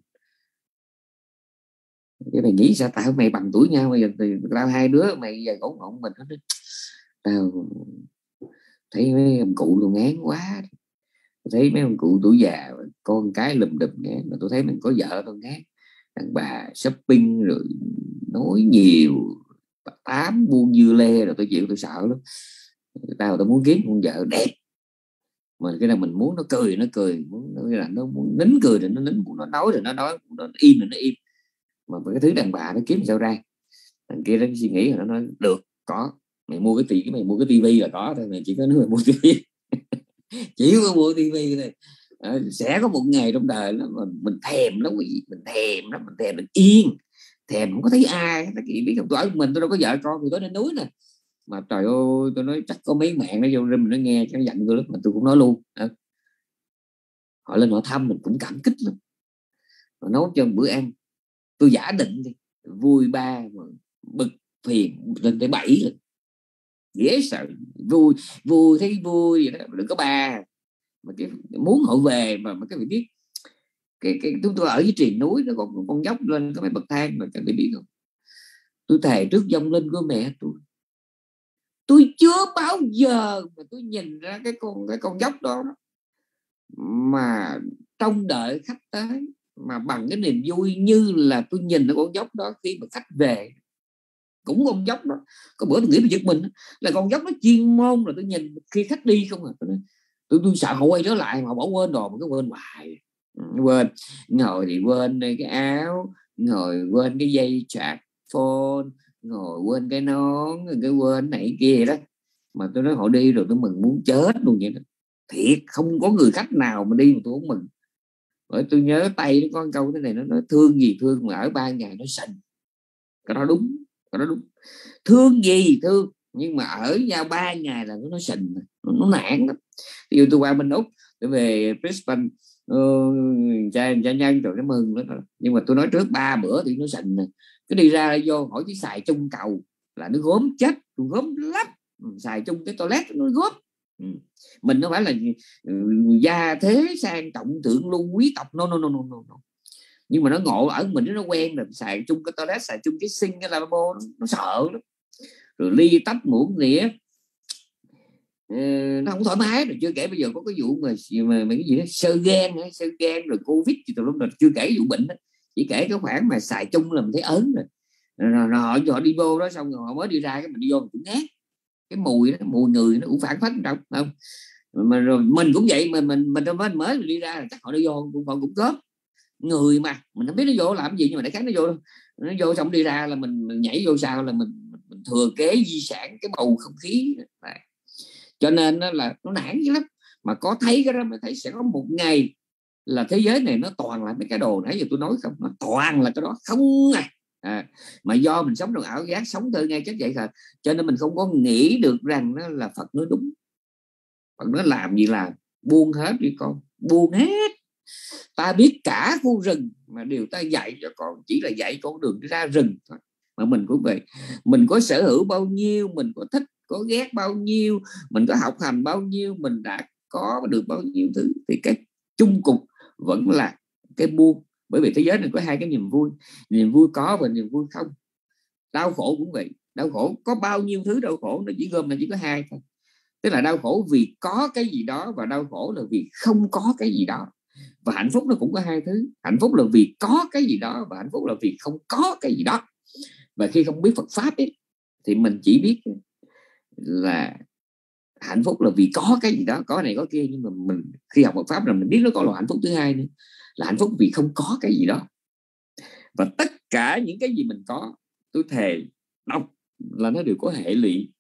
Speaker 1: Cái mày nghĩ sao tao mày bằng tuổi nhau, bây giờ tao hai đứa mày giờ cũng còn mình. Tao thấy mấy ông cụ luôn ngán quá, thấy mấy ông cụ tuổi già con cái lùm đùm ngán. Mà tôi thấy mình có vợ tôi ngán, đàn bà shopping rồi nói nhiều, tám buôn dưa lê rồi tôi chịu, tôi sợ lắm. Tao tao muốn kiếm con vợ đẹp, mà cái nào mình muốn nó cười nó cười, muốn nó là nó muốn nín cười thì nó nín, muốn nó nói rồi nó nói, muốn nó im thì nó im. Mà cái thứ đàn bà nó kiếm sao ra. Thằng kia nó suy nghĩ, nó nói được, có mày mua cái tỷ mày mua cái tivi là có thôi, mày chỉ có nói mày mua tivi chỉ có mua tivi thôi. À, sẽ có một ngày trong đời đó mình, mình thèm lắm, mình thèm lắm, mình thèm mình yên, thèm không có thấy ai. Nó biết không, tôi ở mình tôi đâu có vợ con, thì tôi lên núi nè. Mà trời ơi, tôi nói chắc có mấy mạng nó vô rừng nó nghe chắc nó giận tôi lắm, mà tôi cũng nói luôn. À, họ lên họ thăm mình cũng cảm kích lắm, họ nấu cho một bữa ăn, tôi giả định đi vui ba mà bực phiền lên tới bảy lần. dễ sợ. Vui vui thấy vui vậy đó, đừng có ba mà cái muốn họ về mà mà các vị biết cái cái chúng tôi ở dưới triền núi nó còn con dốc lên có mấy bậc thang mà các vị biết không, tôi thề trước vong linh của mẹ tôi tôi chưa bao giờ mà tôi nhìn ra cái con cái con dốc đó, đó mà trong đợi khách tới mà bằng cái niềm vui như là tôi nhìn cái con dốc đó khi mà khách về. Cũng con dốc đó, có bữa tôi nghĩ tôi giật mình là con dốc nó chuyên môn là tôi nhìn khi khách đi không à, tôi tôi, tôi sợ họ quay trở lại mà bỏ quên đồ mà cứ quên hoài, quên ngồi thì quên cái áo, ngồi quên cái dây sạc phone, ngồi quên cái nón, cái quên này kia đó, mà tôi nói họ đi rồi tôi mừng muốn chết luôn vậy đó. Thiệt không có người khách nào mà đi mà tôi không mừng. Bởi tôi nhớ tay nó có câu thế này, nó nói thương gì thương mà ở ba ngày nó sình. Cái đó đúng, cái đó đúng. Thương gì thương nhưng mà ở nhau ba ngày là nó sình, nó, nó nản lắm. Ví dụ tôi qua bên Úc, tôi về Brisbane, uh, cha, cha nhân rồi nó mừng đó. Nhưng mà tôi nói trước ba bữa thì nó sình, cái đi ra vô hỏi cái xài chung cầu là nó gốm chết, gốm lắm, xài chung cái toilet nó gốm. Ừ. Mình nó phải là gia thế sang trọng thượng lưu quý tộc, no no no no no. Nhưng mà nó ngộ ở mình nó quen rồi, xài chung cái toilet, xài chung cái sink, cái lavabo, nó, nó sợ lắm. Rồi ly tách muỗng nĩa nó không thoải mái. Rồi chưa kể bây giờ có cái vụ mà mà, mà cái gì đó sơ gan sơ gan rồi covid thì tụi nó chưa kể vụ bệnh đó. Chỉ kể cái khoản mà xài chung là mình thấy ớn rồi. Rồi, rồi, rồi họ, họ đi vô đó xong rồi họ mới đi ra cái mình đi vô mình cũng ngát cái mùi đó, mùi người nó cũng phản phất trong không. Mà rồi mình cũng vậy, mà mình mình mới mới đi ra chắc họ đi vô cũng còn cũng cớp người mà mình không biết nó vô làm gì, nhưng mà đại khái nó vô nó vô xong đi ra là mình, mình nhảy vô sao là mình, mình thừa kế di sản cái bầu không khí này. Cho nên là nó nản dữ lắm. Mà có thấy cái đó mới thấy sẽ có một ngày là thế giới này nó toàn là mấy cái đồ nãy giờ tôi nói không, nó toàn là cái đó không à. À, mà do mình sống trong ảo giác, sống thơ ngay chắc vậy thôi, cho nên mình không có nghĩ được rằng đó là Phật nói đúng. Phật nói làm gì làm, buông hết đi con, buông hết. Ta biết cả khu rừng mà điều ta dạy cho con chỉ là dạy con đường ra rừng thôi. Mà mình cũng vậy, mình có sở hữu bao nhiêu, mình có thích có ghét bao nhiêu, mình có học hành bao nhiêu, mình đã có được bao nhiêu thứ, thì cái chung cục vẫn là cái buông. Bởi vì thế giới này có hai cái niềm vui, niềm vui có và niềm vui không. Đau khổ cũng vậy, đau khổ có bao nhiêu thứ đau khổ, nó chỉ gom là chỉ có hai thôi. Tức là đau khổ vì có cái gì đó, và đau khổ là vì không có cái gì đó. Và hạnh phúc nó cũng có hai thứ, hạnh phúc là vì có cái gì đó, và hạnh phúc là vì không có cái gì đó. Và khi không biết Phật pháp ấy, thì mình chỉ biết là hạnh phúc là vì có cái gì đó, có này có kia. Nhưng mà mình khi học Phật pháp là mình biết nó có là hạnh phúc thứ hai nữa, là hạnh phúc vì không có cái gì đó. Và tất cả những cái gì mình có, tôi thề đọc là nó đều có hệ lụy,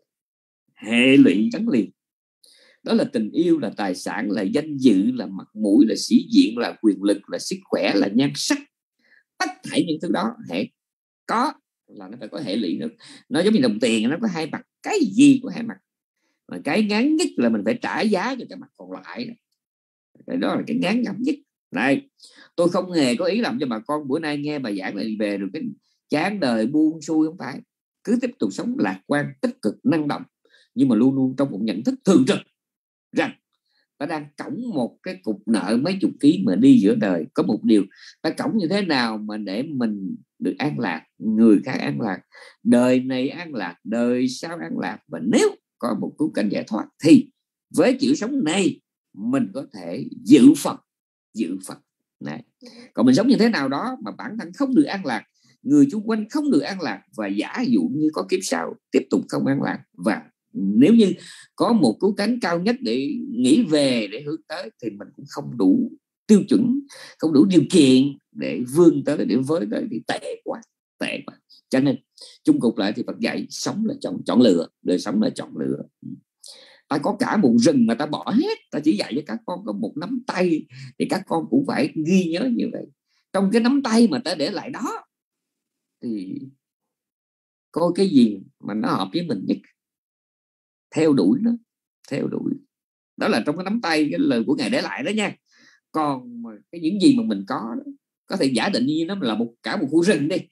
Speaker 1: hệ lụy gắn liền. Đó là tình yêu, là tài sản, là danh dự, là mặt mũi, là sĩ diện, là quyền lực, là sức khỏe, là nhan sắc. Tất cả những thứ đó hệ có là nó phải có hệ lụy nữa. Nó giống như đồng tiền, nó có hai mặt, cái gì có hai mặt. Mà cái ngán nhất là mình phải trả giá cho cái mặt còn lại. Cái đó là cái ngán ngẩm nhất. Này, tôi không hề có ý làm cho bà con bữa nay nghe bà giảng lại về được cái chán đời buông xuôi, không phải. Cứ tiếp tục sống lạc quan, tích cực, năng động, nhưng mà luôn luôn trong một nhận thức thường trực rằng ta đang cõng một cái cục nợ mấy chục ký mà đi giữa đời. Có một điều, ta cõng như thế nào mà để mình được an lạc, người khác an lạc, đời này an lạc, đời sau an lạc. Và nếu có một cứu cánh giải thoát thì với kiểu sống này mình có thể giữ Phật, giữ Phật này. Còn mình sống như thế nào đó mà bản thân không được an lạc, người xung quanh không được an lạc, và giả dụ như có kiếp sau tiếp tục không an lạc, và nếu như có một cứu cánh cao nhất để nghĩ về, để hướng tới, thì mình cũng không đủ tiêu chuẩn, không đủ điều kiện để vươn tới, để với tới, thì tệ quá, tệ quá. Cho nên chung cục lại thì Phật dạy sống là chọn, chọn lựa, đời sống là chọn lựa. Ta có cả một rừng mà ta bỏ hết, ta chỉ dạy cho các con có một nắm tay, thì các con cũng phải ghi nhớ như vậy. Trong cái nắm tay mà ta để lại đó, thì coi cái gì mà nó hợp với mình nhất, theo đuổi nó, theo đuổi. Đó là trong cái nắm tay, cái lời của Ngài để lại đó nha. Còn mà cái những gì mà mình có đó, có thể giả định như nó là một cả một khu rừng đi,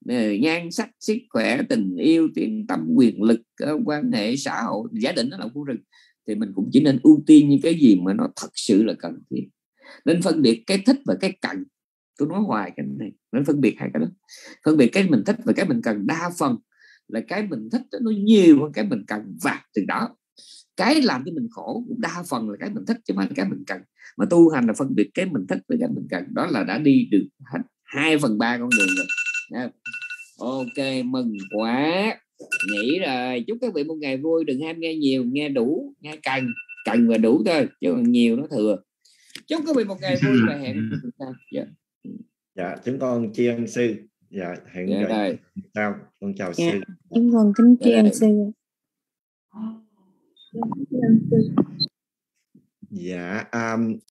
Speaker 1: nhan sắc, sức khỏe, tình yêu, tiếng tâm, quyền lực, quan hệ xã hội, giả định nó là khu rừng, thì mình cũng chỉ nên ưu tiên những cái gì mà nó thật sự là cần thiết. Nên phân biệt cái thích và cái cần. Tôi nói hoài cái này, nên phân biệt hai cái đó. Phân biệt cái mình thích và cái mình cần. Đa phần là cái mình thích nó nhiều hơn cái mình cần, và từ đó cái làm cho mình khổ cũng đa phần là cái mình thích chứ không phải cái mình cần. Mà tu hành là phân biệt cái mình thích với cái mình cần, đó là đã đi được hết hai phần ba con đường rồi. Ok, mừng quá, nghỉ rồi. Chúc các vị một ngày vui, đừng ham nghe nhiều, nghe đủ, nghe cần cần và đủ thôi, chứ còn nhiều nó thừa. Chúc các vị một ngày vui và hẹn sau. Dạ.
Speaker 2: Dạ, chúng con tri ân sư. Dạ, hẹn
Speaker 1: Dạ
Speaker 2: gặp
Speaker 1: rồi.
Speaker 2: sau. Con chào
Speaker 3: Dạ.
Speaker 2: sư.
Speaker 3: Chúng con kính tri
Speaker 1: Dạ
Speaker 3: ân
Speaker 1: rồi.
Speaker 3: sư.
Speaker 2: Dạ, um,